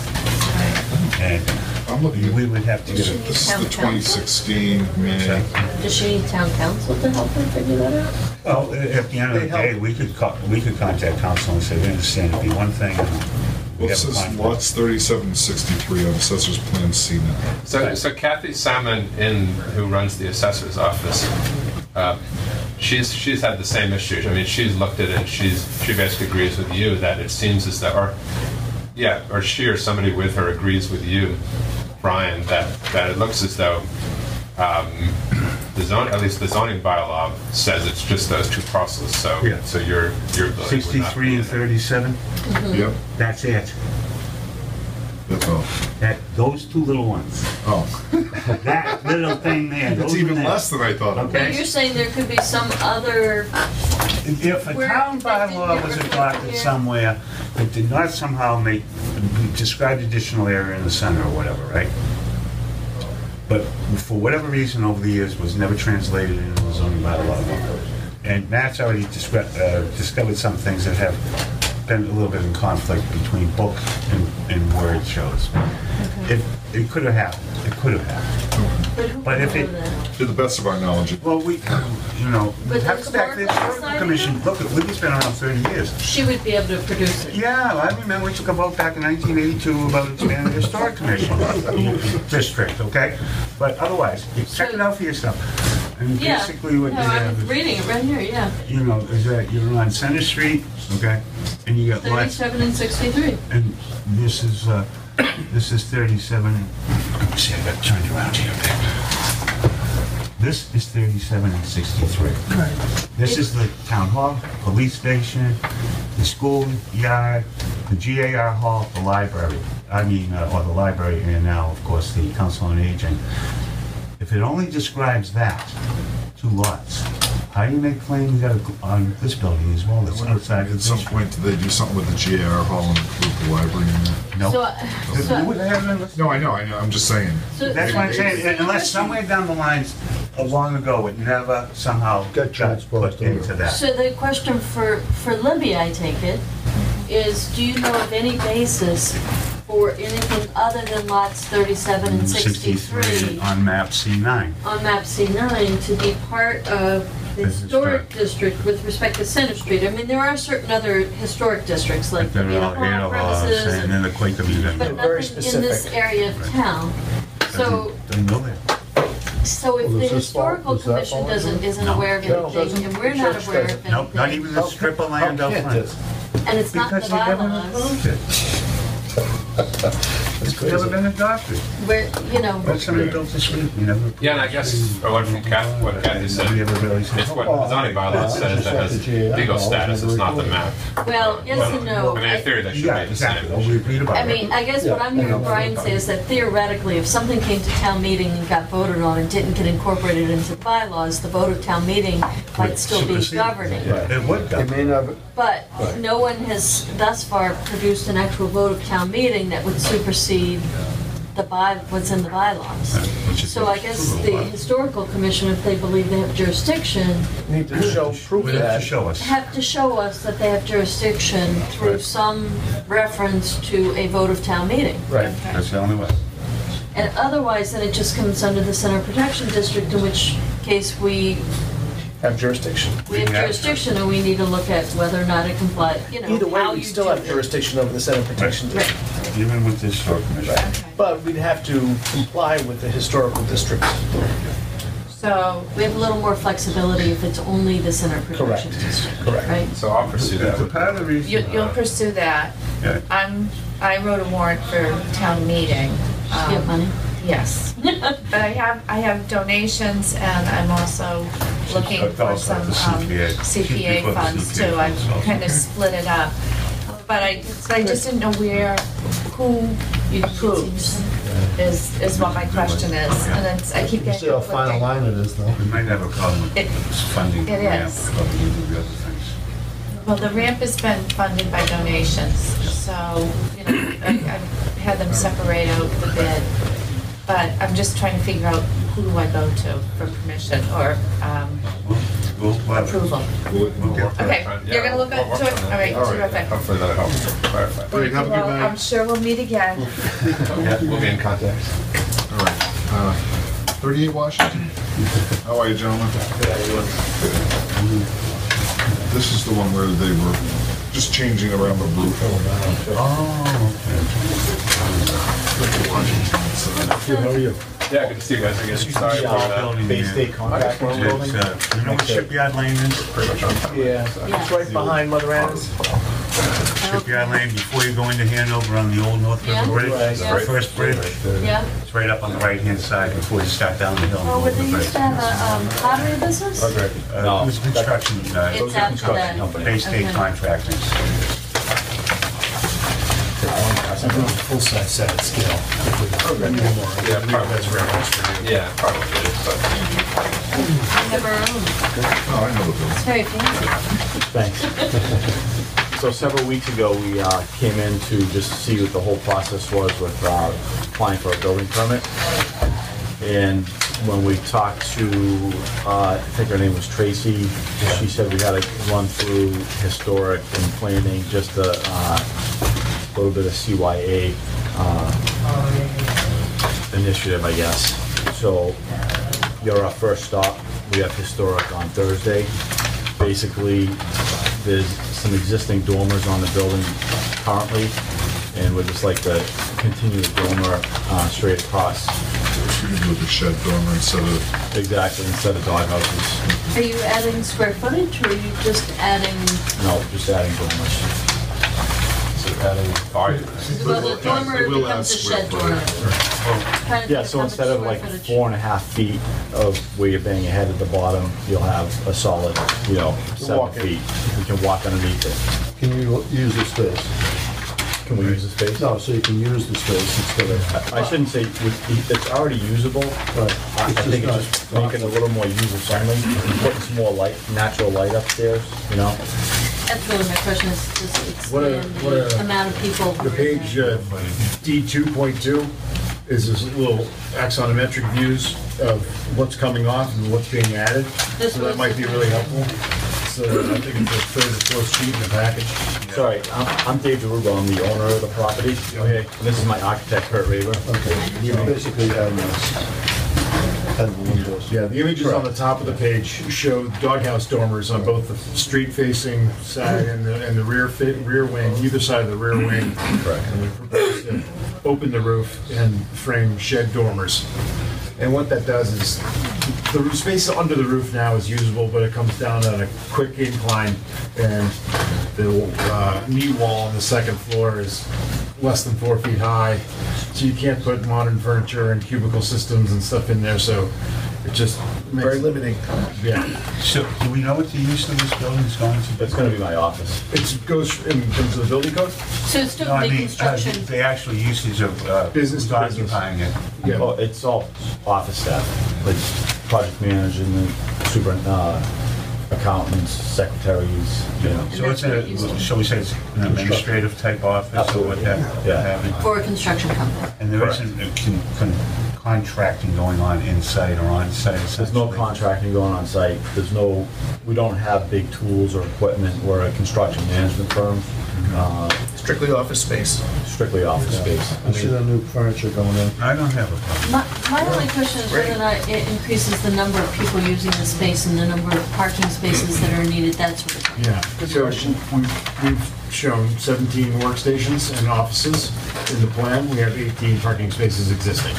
And I'm looking at, we would have to get a, this is the 2016 May. Does she need town council to help her figure that out? well, at the end of the day, we could contact council and say, we understand it'd be one thing, and we Well, it have a says conflict. lots 3763 on Assessor's Plan C now. So Kathy Salmon, who runs the assessor's office, she's had the same issue. I mean, she's looked at it. She basically agrees with you that it seems as though, or she or somebody with her agrees with you, Brian, that it looks as though at least the zoning bylaw says it's just those two parcels. So Yeah. so your building would not 63 be and 37, Yep, that's it. that's all. Those two little ones. Oh, That little thing there. it's those are even there. less than I thought it was. But Okay. you're saying there could be some other, If a Where- town bylaw was adopted somewhere that did not somehow describe additional area in the center or whatever, right? But for whatever reason over the years was never translated into the zoning bylaw. And Matt's already discovered some things that have been a little bit in conflict between book and word shows. It could have happened. It could have happened. But if it, To the best of our knowledge, well, we But have to go back to the historical Historical society Commission. Look, Libby's been around 30 years. she would be able to produce it. Yeah, I remember we took a vote back in 1982 about expanding the Historic Commission district, okay? But otherwise, you check it out for yourself. And Yeah. basically what No, you I'm have is, reading it right here, yeah. is that you're on Center Street, okay? And you got lots, 37 and 63. and this is 37, let me see, I got turned around here a bit. This is 37 and 63. This is the town hall, police station, the school yard, the GAR Hall, the library, or the library area now, of course, the Council on Aging, if it only describes that, 2 lots, how do you make claims on this building as well that's outside of At some point, do they do something with the GAR hall and include the library in there? No. So, No, I know, I'm just saying. So- That's what I'm saying, unless somewhere down the lines, long ago, it never somehow Got got put into that. So the question for Libby, I take it, is do you know of any basis for anything other than lots 37 and 63 on map C9. on map C9 to be part of the This is historic correct. district with respect to Center Street? I mean, there are certain other historic districts like the They're all Hall premises, and then the Quaker Museum. but nothing in this area of town. So, Doesn't go there. so if Well, the does this historical fall- does that commission fall isn't into isn't No. aware of No, anything, doesn't. and we're not Church aware of doesn't. Nope, not anything, even the strip of land out front. and it's not in the Because they never bylaws, approved it. It's never been adopted. where, you know, But somebody built this week, you never. Yeah, and I guess I went from what Kathy said. Nobody ever really said. It's what the zoning bylaw says that has legal status, it's not the map. well, yes and no. I mean, in theory, they should Yeah, be the same. exactly, well, we agreed about I it. mean, I guess what I'm hearing Brian say is that theoretically, if something came to town meeting and got voted on and didn't get incorporated into the bylaws, the vote of town meeting might still be Supersede. governing. It would It govern. may not, But no one has thus far produced an actual vote of town meeting that would supersede what's in the bylaws. Which is So I guess the historical commission, if they believe they have jurisdiction, Need to show proof Would of have to that. show us. have to show us that they have jurisdiction through some reference to a vote of town meeting. Right. That's the only way. And otherwise, then it just comes under the Center Protection District, in which case we Have jurisdiction. have jurisdiction and we need to look at whether or not it complies, you know, Either way, how we you still do have it. jurisdiction over the Center Protection Right. District. Even with this historic commission. But we'd have to comply with the historical district. So we have a little more flexibility if it's only the Center Protection Correct. District, Correct. right? So I'll pursue that. So part of the reason. You'll pursue that. Yeah. I wrote a warrant for town meeting. You have money? Yes. But I have donations and I'm also looking for Also some the CPA. CPA For the funds CPA too. I've funds also. kind of split it up. But I just didn't know who approves is what my question is. And it's, I keep you getting see how fine a conflicting. line it is, though. We might have a problem with It- funding. the it ramp, is. but we do the other things. Well, the ramp has been funded by donations, so, you know, I've had them separate out the bid. But I'm just trying to figure out who do I go to for permission or We'll have- approval. We'll get that. Okay, you're gonna look into it? All right, terrific. Hopefully that helps clarify. All right, have a good Well, night. I'm sure we'll meet again. Yeah, we'll be in contact. All right. 38 Washington. How are you, gentlemen? This is the one where they were just changing around the roof. Good, how are you? Yeah, good to see you guys again. Sorry for that. Building Bay there. State Contract Building. It's, you know what Shipyard Lane is? Pretty much on. Yeah, it's right behind Mother Anna's. Shipyard Lane, before you go into Hanover on the old North Yeah. River Bridge, Right. the Yeah. first bridge. Yeah. It's right up on the right-hand side before you start down the hill. and Oh, go where over they the used to bridge. have a pottery business? It was construction, It's after that. Bay State Okay. Contracting. Full-size set at scale. Yeah, probably. Yeah, probably. But I never owned. Oh, I know the building. It's very fancy. Thanks. So several weeks ago, we came in to just see what the whole process was with applying for a building permit. And when we talked to, I think her name was Tracy, she said we had to run through historic and planning, just a little bit of CYA initiative, I guess. So you're our first stop. We have historic on Thursday. Basically, there's some existing dormers on the building currently, and we'd just like to continue the dormer straight across. You can do the shed dormer instead of... Exactly, instead of doghouses. Are you adding square footage or are you just adding, No, just adding dormers. so adding volume. well, the dormer We'll becomes a add square shed dormer. Kind of Yeah, so becomes instead of square like footage. 4.5 feet of where you're banging your head at the bottom, you'll have a solid, 7 walk it. feet. You can walk underneath it. Can you use the space? Can we use the space? No, so you can use the space instead of, I shouldn't say, it's already usable. I think it's just making it a little more user-friendly, putting some more light, natural light upstairs, you know? That's really my question, is does it What expand are- the amount of people? The page D2.2 is this little axonometric views of what's coming off and what's being added. This So that was- might be really helpful. So I think it's the third or fourth sheet in the package. Sorry, I'm Dave DeRugo, I'm the owner of the property. Okay. And this is my architect, Kurt Raver. okay, you basically add the windows. Yeah, the images on the top of the page show doghouse dormers on both the street-facing side and the rear wing, either side of the rear wing. Correct. And we propose to open the roof and frame shed dormers. And what that does is, the space under the roof now is usable, but it comes down on a quick incline, and the knee wall on the second floor is less than 4 feet high, so you can't put modern furniture and cubicle systems and stuff in there, so it just makes... Very limiting. Yeah. So, do we know what the use of this building is going to be? It's gonna be my office. It goes in terms of the building code? So it's still No, I be mean, construction, the actual usage of Business who's to business. occupying it. Yeah. Oh, it's all office staff, like project management, accountants, secretaries, you know. So it's shall we say it's an administrative type office or what have you? for a construction company. And there isn't a contracting going on inside or on site? There's no contracting going on site. We don't have big tools or equipment. We're a construction management firm. Strictly office space. Strictly office space. You see the new furniture going in? I don't have a problem. My only question is whether or not it increases the number of people using the space and the number of parking spaces that are needed, that sort of thing. Yeah, so we've shown 17 workstations and offices in the plan. We have 18 parking spaces existing.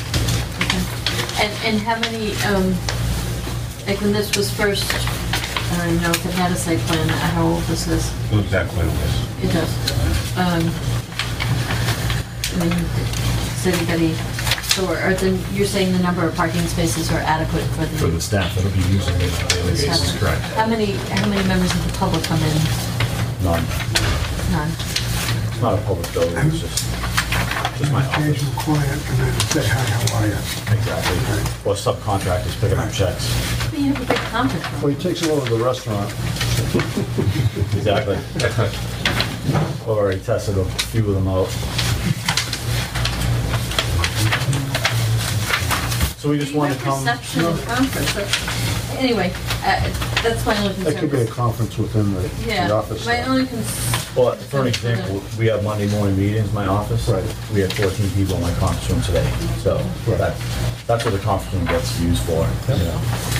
And how many, like when this was first, I don't even know if it had a site plan, how old this is. Exactly what it is. It does. I mean, does anybody, so then you're saying the number of parking spaces are adequate For the staff that'll be using it on a daily basis, correct. How many members of the public come in? None. None. It's not a public building, it's just my office. Occasional client come in and say, hi, how are you? Exactly. Or subcontractors picking up checks. But you have a big conference room. Well, he takes them over to the restaurant. Exactly. I've already tested a few of them out. So we just want to come... Reception and conference, anyway, that's my only concern. That could be a conference within the office. My only concern. Well, for an example, we have Monday morning meetings in my office. Right. We had 14 people in my conference room today. So that's what the conference room gets used for. You know?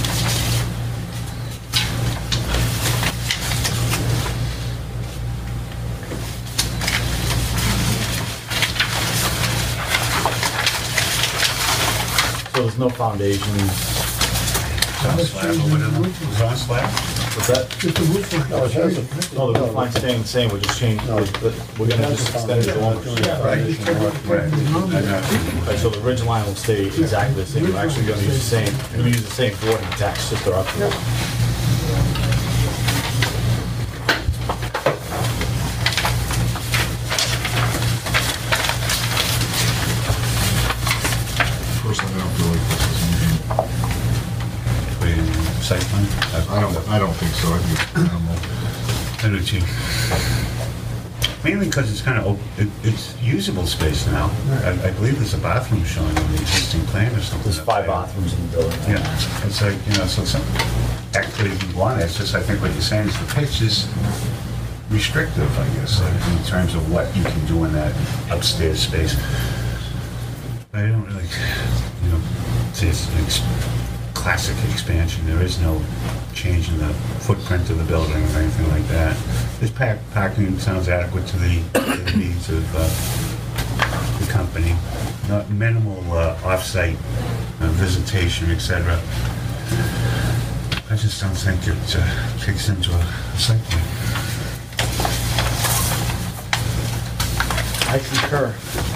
So there's no foundations. On slab or whatever. Is it on slab? What's that? Just the roof line. No, it has No, the roof line's staying the same, we're just changing, we're gonna just extend it along. Right, so the ridge line will stay exactly the same, we're actually gonna use the same board and attach sister up to it. Personally, I don't feel like this is meeting. Wait, site plan? I don't think so. I think it's minimal. I do too. Mainly because it's kind of, it's usable space now. I believe there's a bathroom showing on the existing plan or something. There's 5 bathrooms in the building. Yeah, it's like, so it's actually, if you want it, it's just, I think what you're saying is the pitch is restrictive, I guess, like, in terms of what you can do in that upstairs space. But I don't really, say it's an classic expansion. There is no change in the footprint of the building or anything like that. This parking sounds adequate to the needs of the company. Not minimal off-site visitation, etc. I just don't think it kicks into a site plan. I concur.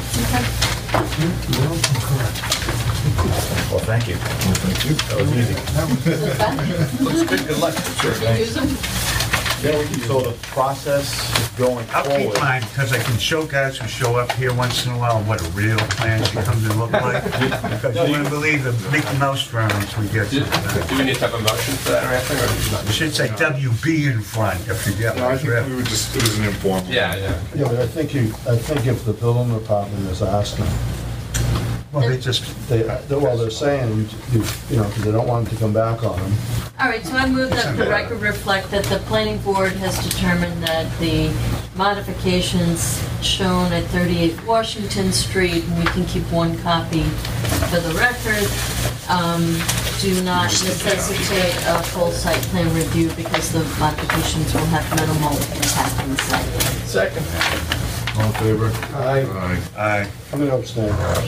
Well, thank you. That was easy. Looks good luck. Sure, thanks. Use them. So the process is going I'll keep forward. mine, because I can show guys who show up here once in a while what a real plan becomes to look like. Because you wouldn't believe the Mickey Mouse drawings we get Do sometimes. we need to have a motion for that or anything, or not? It should say WB in front if you get No, I one. think we would just, it was an informal. Yeah, yeah. Yeah, but I think if the building department is asking, Well, they just, they're saying, you know, because they don't want it to come back on them. All right, so I move that the record reflect that the planning board has determined that the modifications shown at 38 Washington Street, and we can keep one copy for the record, do not necessitate a full site plan review because the modifications will have minimal impact on the site. Second. All in favor? I, I'm going to abstain.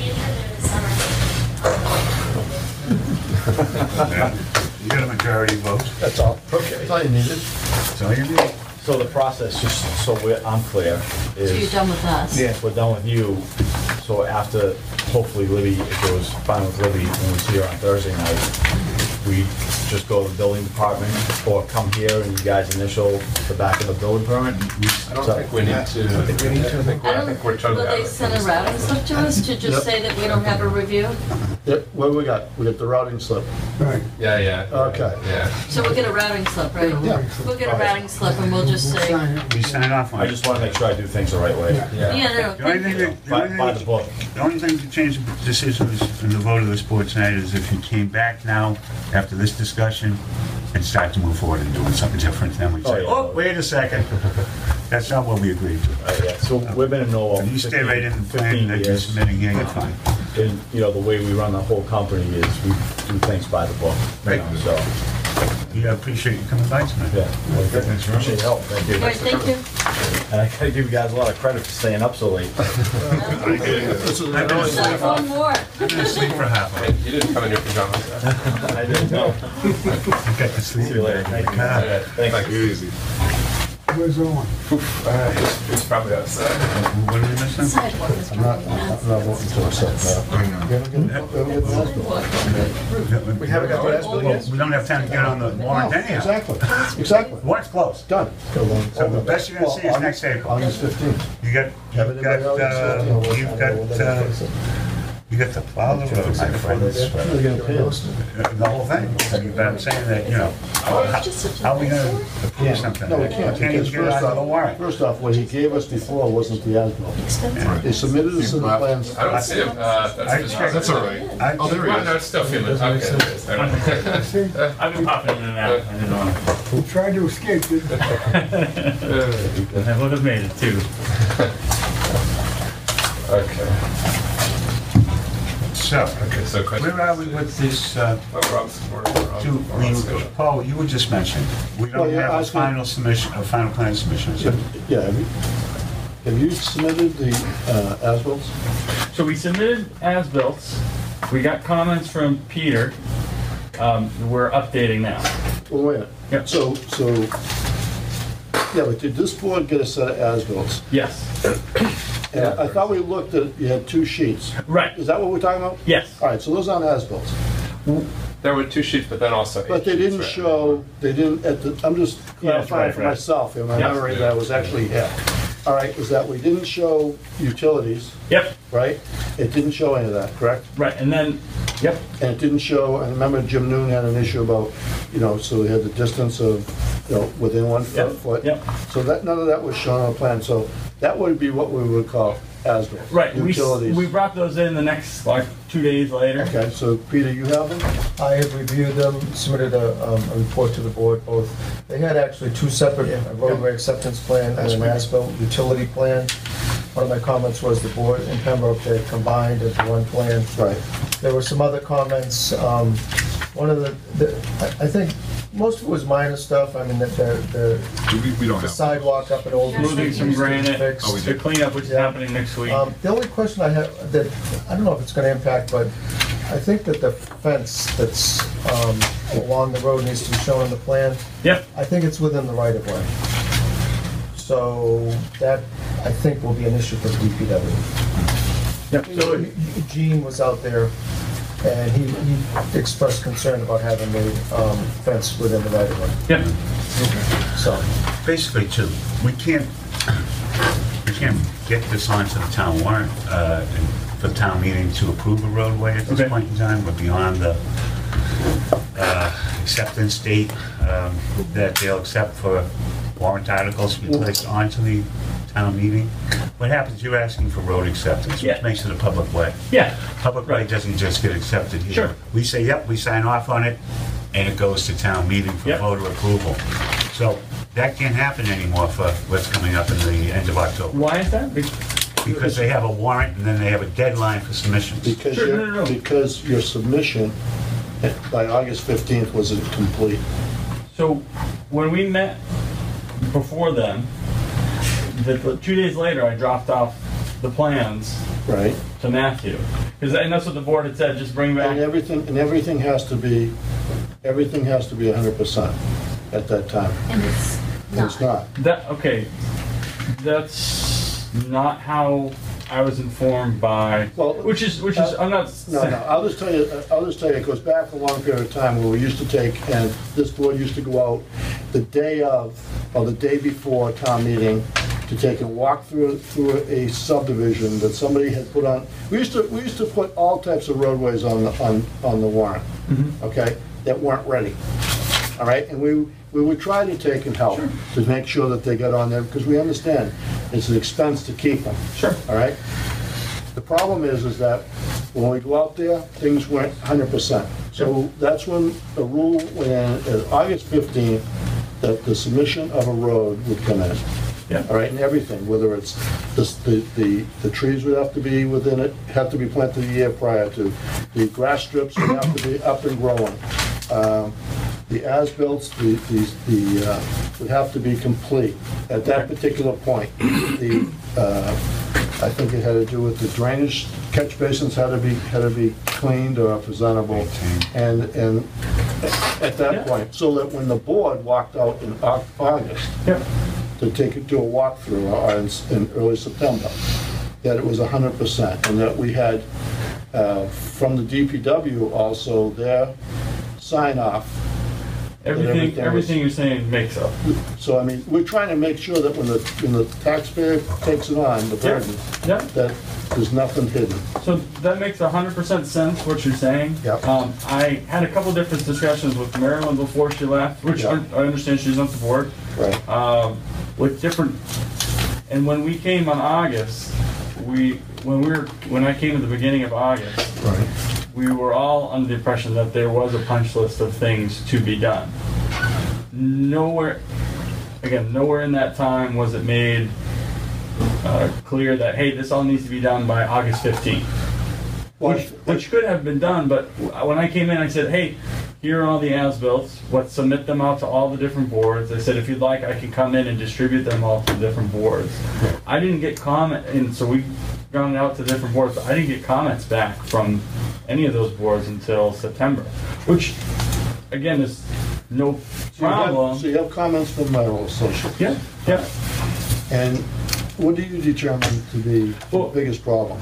yeah. You got a majority vote. That's all. Okay. That's all you needed. That's all you need. So the process, just so I'm clear, So you're is done with us? yeah, we're done with you. So after, hopefully Libby, if it was fine with Libby, when we see her on Thursday night, we just go to the building department or come here and you guys initial the back of the building permit? I don't think we need to. I think we're totally Will out they of send a routing slip to us to just say that we don't have a review? Yep, what do we got? We got the routing slip. Right. Yeah, yeah. Okay. Yeah. So we'll get a routing slip, right? Yeah. We'll get a routing slip and we'll just say, Sign it. We sign off on I it. just want to make sure I do things the right way. Yeah. yeah, no, The only thank thing you. that, By the book. the only thing to change the decision in the vote of this board tonight is if you came back now after this discussion and start to move forward and doing something different, then we Oh, say, yeah. oh, wait a second. That's not what we agreed to. Yeah, so we've been in Norwalk If you stay 15 right in the plan 15 that you're years. submitting here, you're fine. And, you know, the way we run the whole company is we do things by the book. You know, so, Yeah, I appreciate you coming by tonight. yeah. Appreciate your help, thank you. All right, thank you. And I gotta give you guys a lot of credit for staying up so late. I've been asleep for- One more. I've been asleep for half of it. You didn't come in your pajamas. I didn't know. I got to sleep. See you later, thank you. God. Thanks. Easy. Where's Owen? It's probably outside. What are we missing? I'm not voting to accept that. I know. We haven't get the as-built. We haven't got the as-built yet? We don't have time to get on the warrant anyhow. Exactly, exactly. Warrant's closed. Done. So the best you're gonna see is next April. August 15th. You got, you got to plow the road, my friends. They're gonna pay us. The whole thing. But I'm saying that, you know, how are we gonna approve something? No, we can't, Can't even because get it first on the off, warrant. what he gave us before wasn't the as-built. They submitted us in the plans. I don't see him. I checked. That's all right. Oh, there he No, is. it's still feeling okay. It is. I've been popping in and out. I don't know. You tried to escape, didn't you? I would have made it too. Okay. So, So where are we with this, Paul, you were just mentioning, we Well, don't yeah, I have a was gonna- final submission, a final plan submission. So Yeah, have you submitted the as-bills? So we submitted as-bills. We got comments from Peter. We're updating now. Well, wait a minute. Yep. So, yeah, but did this board get a set of as-bills? Yes. And I thought we looked at, you had two sheets. Right. Is that what we're talking about? Yes. All right, so those aren't as-bills. There were 2 sheets, but then also 8 But they sheets, didn't right? show, they didn't, I'm just clarifying right, for right. myself, in my Yeah. memory that I was actually here. All right, is that we didn't show utilities, Yep. right? It didn't show any of that, correct? Right. And then, yep. And it didn't show, I remember Jim Noon had an issue about, you know, so we had the distance of, you know, within 1 Yep. foot. Yep. So that, none of that was shown on the plan, so that would be what we would call as-built. Right. Utilities. We brought those in the next, like, 2 days later. Okay, so Peter, you have them? I have reviewed them, submitted a report to the board, both. They had actually two separate, a roadway acceptance plan and an as-built utility plan. One of my comments was the board in Pembroke, they combined into one plan. Right. There were some other comments. One of I think most of it was minor stuff. I mean, We don't the have. sidewalk up in Old Moving Street some needs to be granite. fixed. we The cleanup, which is happening next week. The only question I have, that, I don't know if it's gonna impact, but I think that the fence that's along the road needs to be shown on the plan. Yep. I think it's within the right of way. So that, I think, will be an issue for the DPW. Yep. So Gene was out there, and he expressed concern about having the fence within the right of way. Yep. So, Basically, two. We can't get this onto the town warrant for the town meeting to approve a roadway at this point in time. We're beyond the acceptance date that they'll accept for warrant articles to be placed onto the town meeting. What happens, you're asking for road acceptance, which makes it a public way. Yeah. Public way doesn't just get accepted here. Sure. We say, yep, we sign off on it, and it goes to town meeting for voter approval. So that can't happen anymore for what's coming up in the end of October. Why is that? Because they have a warrant and then they have a deadline for submissions. Because because your submission by August 15th was incomplete. So when we met before then, 2 days later, I dropped off the plans to Matthew, and that's what the board had said. Just bring back and everything has to be 100% at that time. And it's not. That's not how I was informed by. Well, which is I'm not. No. I'll just tell you. It goes back a long period of time where we used to take, and this board used to go out the day of or the day before town meeting to take a walk through a subdivision that somebody had put on. We used to put all types of roadways on the warrant. Okay, that weren't ready. All right, and we would try to take and help to make sure that they got on there, because we understand it's an expense to keep them. Sure. All right? The problem is that when we go out there, things weren't 100%. So that's when the rule went in, August 15th, that the submission of a road would come in. Yeah. All right, and everything, whether it's the trees would have to be within it, have to be planted the year prior to, the grass strips would have to be up and growing. The as-built would have to be complete at that particular point. I think it had to do with the drainage catch basins had to be cleaned or presentable, and at that point, so that when the board walked out in August to take it to a walkthrough or in early September, that it was 100%, and that we had from the DPW also their sign off. Everything you're saying makes up. So I mean, we're trying to make sure that when the taxpayer takes it on, the burden, that there's nothing hidden. So that makes 100% sense what you're saying. Yep. I had a couple different discussions with Marilyn before she left, which I understand she's on the board. Right. With different, and when we came on August, when I came at the beginning of August, we were all under the impression that there was a punch list of things to be done. Nowhere in that time was it made clear that, hey, this all needs to be done by August 15th. Which could have been done, but when I came in, I said, hey, here are all the as-bills. Let's submit them out to all the different boards. I said, if you'd like, I can come in and distribute them all to the different boards. I didn't get comment, and so we gone out to different boards, but I didn't get comments back from any of those boards until September, which, again, is no problem. So you have comments from my old associates? Yeah. And what do you determine to be the biggest problem?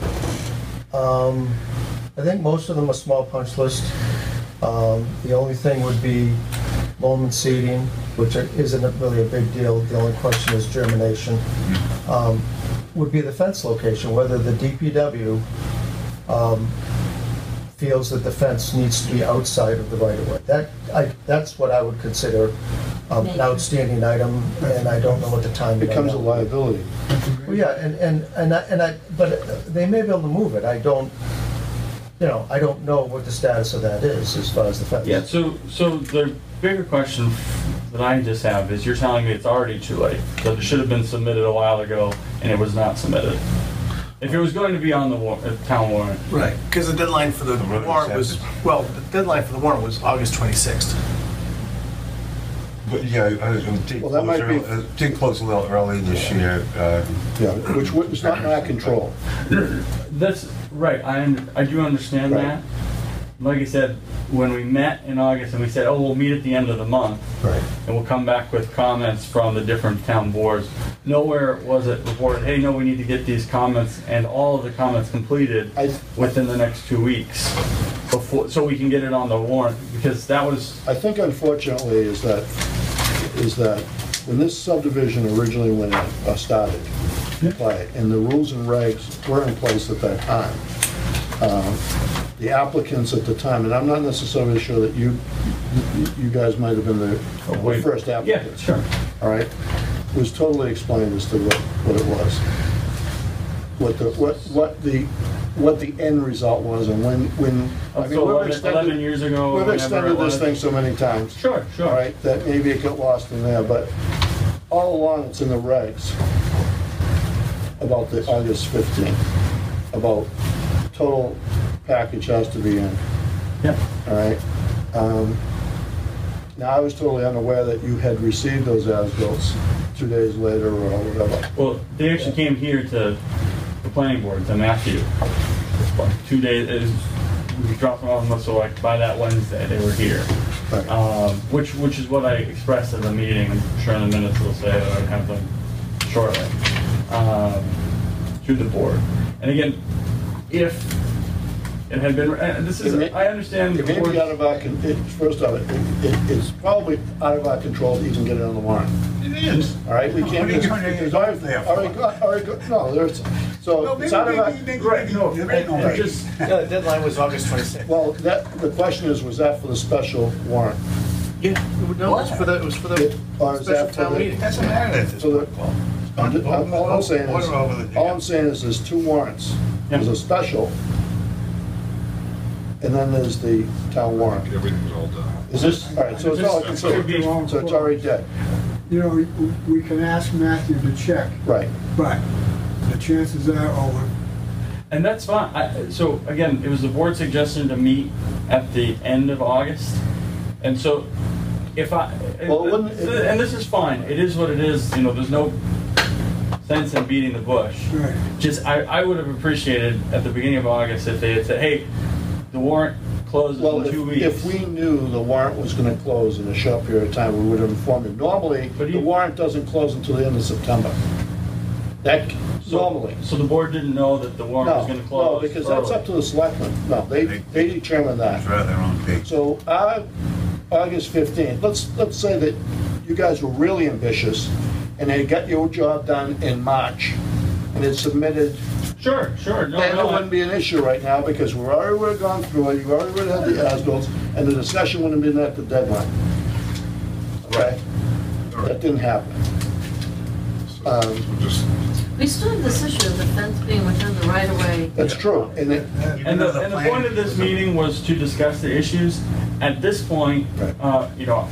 I think most of them are small punch list. The only thing would be loam and seeding, which isn't really a big deal. The only question is germination. Would be the fence location, whether the DPW feels that the fence needs to be outside of the right-of-way. That's what I would consider an outstanding item, and I don't know what the timing becomes a liability. Well, yeah, but they may be able to move it. I don't know what the status of that is as far as the fence. Yeah. So the bigger question that I just have is, you're telling me it's already too late, that it should have been submitted a while ago and it was not submitted. If it was going to be on the town warrant. Right, because the deadline for the warrant was, August 26th. But yeah, did close a little early this year. Which was not in our control. That's right. I do understand that. Like I said, when we met in August and we said, we'll meet at the end of the month, and we'll come back with comments from the different town boards. Nowhere was it reported, hey, no, we need to get these comments and all of the comments completed within the next 2 weeks, so we can get it on the warrant, because that was. I think, unfortunately, is that when this subdivision originally went in, started to play, and the rules and regs were in place at that time, the applicants at the time, and I'm not necessarily sure that you guys might have been the first applicants. Yeah, sure. All right, it was totally explained as to what it was, what the end result was, and when. I mean, So we've 11 years ago. We've whenever extended it this was. thing so many times. Sure, sure. All right, that maybe it got lost in there, but all along it's in the regs about the August 15th, about total package has to be in. Yep. All right. Now, I was totally unaware that you had received those as-bills 2 days later or whatever. Well, they actually came here to the planning board, to Matthew. 2 days, we dropped them off, so like by that Wednesday, they were here. Right. Which is what I expressed at the meeting. I'm sure in the minutes they'll say that I would have them shortly to the board. And again, if it had been, and this is, I understand. It may be out of our, first of it's probably out of our control to even get it on the warrant. It is. All right, we can't. What are you trying to there's get already- there already go- no, there's, so it's out of our. Right, no, it just, Yeah, the deadline was August 26th. Well, the question is, was that for the special warrant? Yeah, no, it was for the Or is special that for town the- meeting. Doesn't matter at this So the- point, Paul. All I'm saying is, Order over the- all I'm saying is there's two warrants. There's a special, and then there's the town warrant. Everything's all done. Is this, all right, so it's all considered, so it's already dead. You know, we can ask Matthew to check, Right. but the chances are, and that's fine. So again, it was the board suggestion to meet at the end of August. And so if I, Well, it wouldn't- and this is fine, it is what it is, you know, there's no sense in beating the bush. right. Just, I would have appreciated at the beginning of August if they had said, hey, the warrant closes Well, in 2 weeks. if we knew the warrant was gonna close in a short period of time, we would have informed you. Normally, But the warrant doesn't close until the end of September. Normally. So the board didn't know that the warrant was No, gonna close no, because that's early. up to the selectmen. No, they determine that. Throw their own pig. So, August 15th, let's say that you guys were really ambitious, and they got your job done in March, and it's submitted, Sure, no, then it no, wouldn't be an issue right now, because we already would have gone through it, you already would have had the as-bills, and the discussion wouldn't have been at the deadline. Okay? That didn't happen. We still have this issue of the fence being within the right of way. That's true, and it, And the point of this meeting was to discuss the issues. At this point, you know,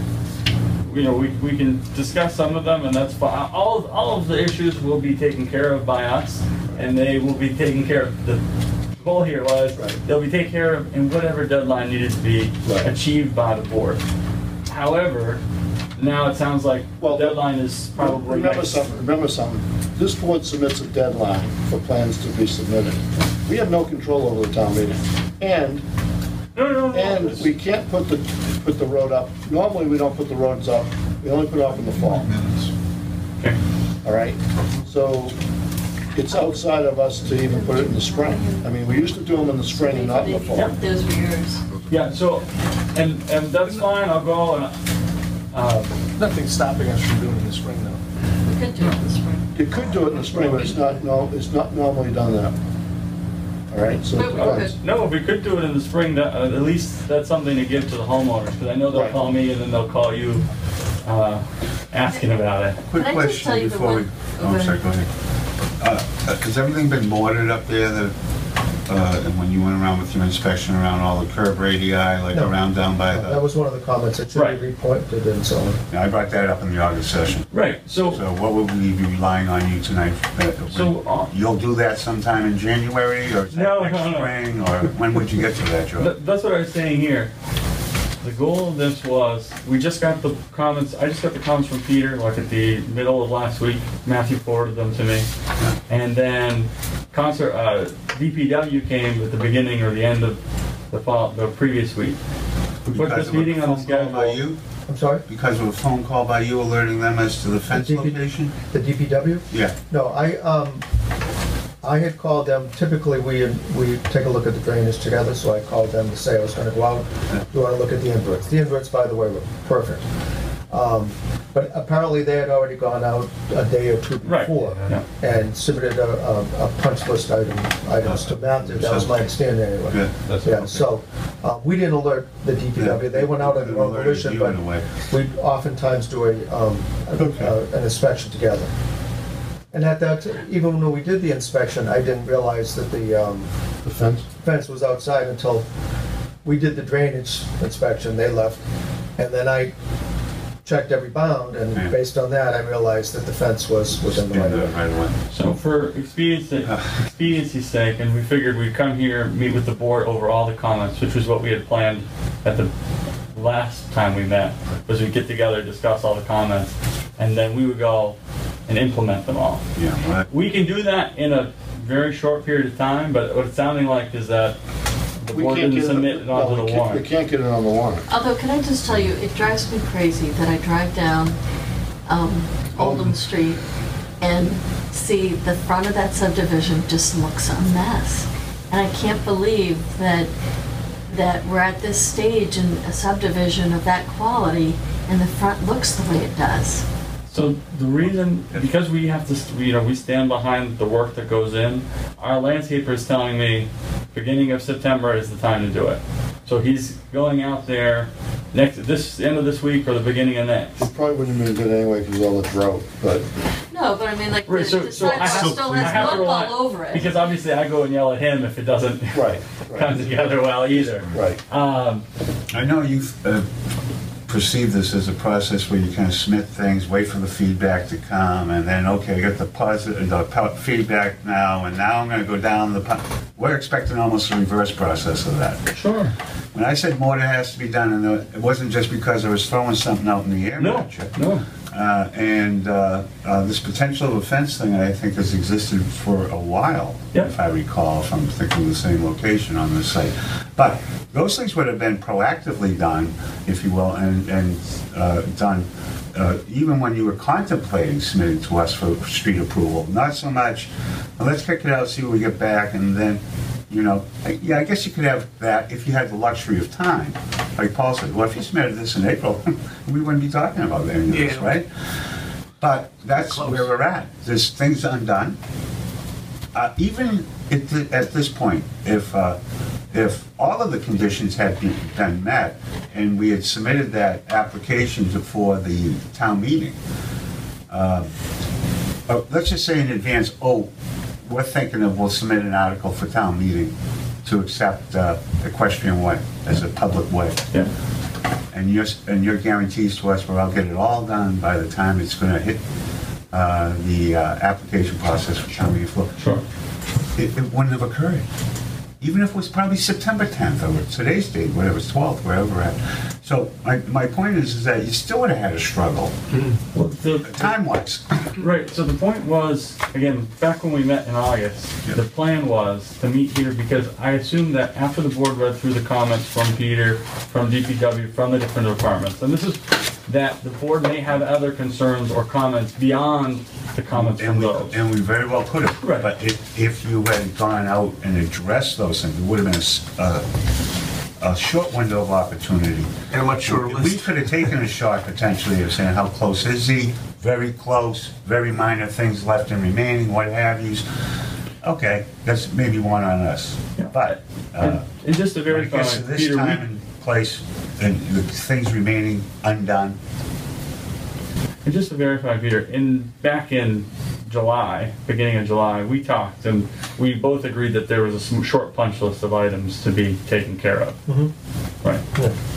we can discuss some of them, and that's fine. All of the issues will be taken care of by us, and they will be taken care of. The goal here was they'll be taken care of in whatever deadline needed to be achieved by the board. However, now it sounds like the deadline is probably remember something, this board submits a deadline for plans to be submitted. We have no control over the town meeting, and and we can't put the road up. Normally, we don't put the roads up. We only put it up in the fall. Okay. All right? So it's outside of us to even put it in the spring. I mean, we used to do them in the spring and not in the fall. Yep, those were yours. Yeah, so, and that's fine, I'll go and, Nothing's stopping us from doing it in the spring, though. We could do it in the spring. You could do it in the spring, but it's not normally done that. All right? So it depends. no, if we could do it in the spring, that, at least that's something to give to the homeowners, because I know they'll call me and then they'll call you, asking about it. Quick Can I just tell question you the before we, one- oh, I'm sorry, go ahead. Has everything been mortared up there, and when you went around with your inspection around all the curb radii, like No. around down by That the... was one of the comments, it should be repointed and so on. Yeah, I brought that up in the August session. Right, so what would we be relying on you tonight? You'll do that sometime in January, or is that No, next no. spring, or when would you get to that, Joe? That's what I was saying here. The goal of this was, I just got the comments from Peter, like at the middle of last week. Matthew forwarded them to me. And then DPW came at the beginning or the end of the previous week. We put Because this of a meeting on the phone call by schedule. you? I'm sorry? Because of a phone call by you alerting them as to the fence location? The DPW? Yeah. No, I had called them, typically we take a look at the drainage together, so I called them to say I was gonna go out, do want to look at the inverts. The inverts, by the way, were perfect. But apparently they had already gone out a day or two Right, before yeah. and submitted a punch list items to Matthew. That was my understanding anyway. Good. Yeah, so we didn't alert the DPW. They went out on their own volition, but we oftentimes do an inspection together. And at that, even when we did the inspection, I didn't realize that the fence was outside until we did the drainage inspection. They left, and then I checked every bound, and based on that, I realized that the fence was within the right of way. So for expediency's sake, and we figured we'd come here, meet with the board over all the comments, which was what we had planned at the last time we met, was we'd get together, discuss all the comments, and then we would go and implement them all. Yeah, right. We can do that in a very short period of time, but what it's sounding like is that the board didn't submit it onto the warrant. We can't get it on the warrant. Although, can I just tell you, it drives me crazy that I drive down Oldham Street and see the front of that subdivision just looks a mess. And I can't believe that we're at this stage in a subdivision of that quality and the front looks the way it does. So the reason, because we have to, we stand behind the work that goes in, our landscaper is telling me beginning of September is the time to do it. So he's going out there end of this week or the beginning of next. It probably wouldn't have been good anyway because of all the drought, but... No, but I mean, like, Right, the sidewalk still has milk all over it. Because obviously I go and yell at him if it doesn't come together well either. Right. I know you've perceive this as a process where you kind of submit things, wait for the feedback to come, and then, okay, I got the feedback now, and now I'm going to go down we're expecting almost a reverse process of that. Sure. When I said more that has to be done, and it wasn't just because I was throwing something out in the air. No. This potential of a fence thing, I think, has existed for a while, if I recall, if I'm thinking of the same location on this site. But those things would have been proactively done, if you will, and done even when you were contemplating submitting to us for street approval. Not so much, well, let's kick it out, see what we get back, and then, I guess you could have that if you had the luxury of time. Like Paul said, well, if you submitted this in April, we wouldn't be talking about any of this, right? But that's where we're at. There's things undone. Even at this point, if all of the conditions had been met and we had submitted that application for the town meeting, let's just say in advance, we're thinking of we'll submit an article for town meeting to accept Equestrian Way as a public way. Yeah. And your guarantees to us where I'll get it all done by the time it's going to hit the application process for town meeting floor. Sure. It wouldn't have occurred. Even if it was probably September 10th or today's date, whatever, it's 12th, wherever we're at. So my point is that you still would have had a struggle, time-wise. Right, so the point was, again, back when we met in August, the plan was to meet here because I assumed that after the board read through the comments from Peter, from DPW, from the different departments, and this is that the board may have other concerns or comments beyond the comments from those. And we very well could have. Right. But if you had gone out and addressed those things, it would have been a short window of opportunity. And a much shorter list. We could have taken a shot potentially of saying how close is he? Very close, very minor things left and remaining, what have you. Okay, that's maybe one on us. Yeah. But and just to verify, I guess at this Peter, time and place, and the things remaining undone. And just to verify, Peter, back in July, beginning of July, we talked and we both agreed that there was a short punch list of items to be taken care of. Mm-hmm. Right.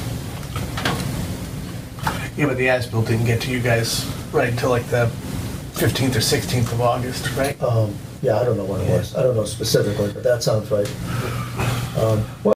Yeah, but the as-built didn't get to you guys right until like the 15th or 16th of August, right? Yeah, I don't know when it was. I don't know specifically, but that sounds right.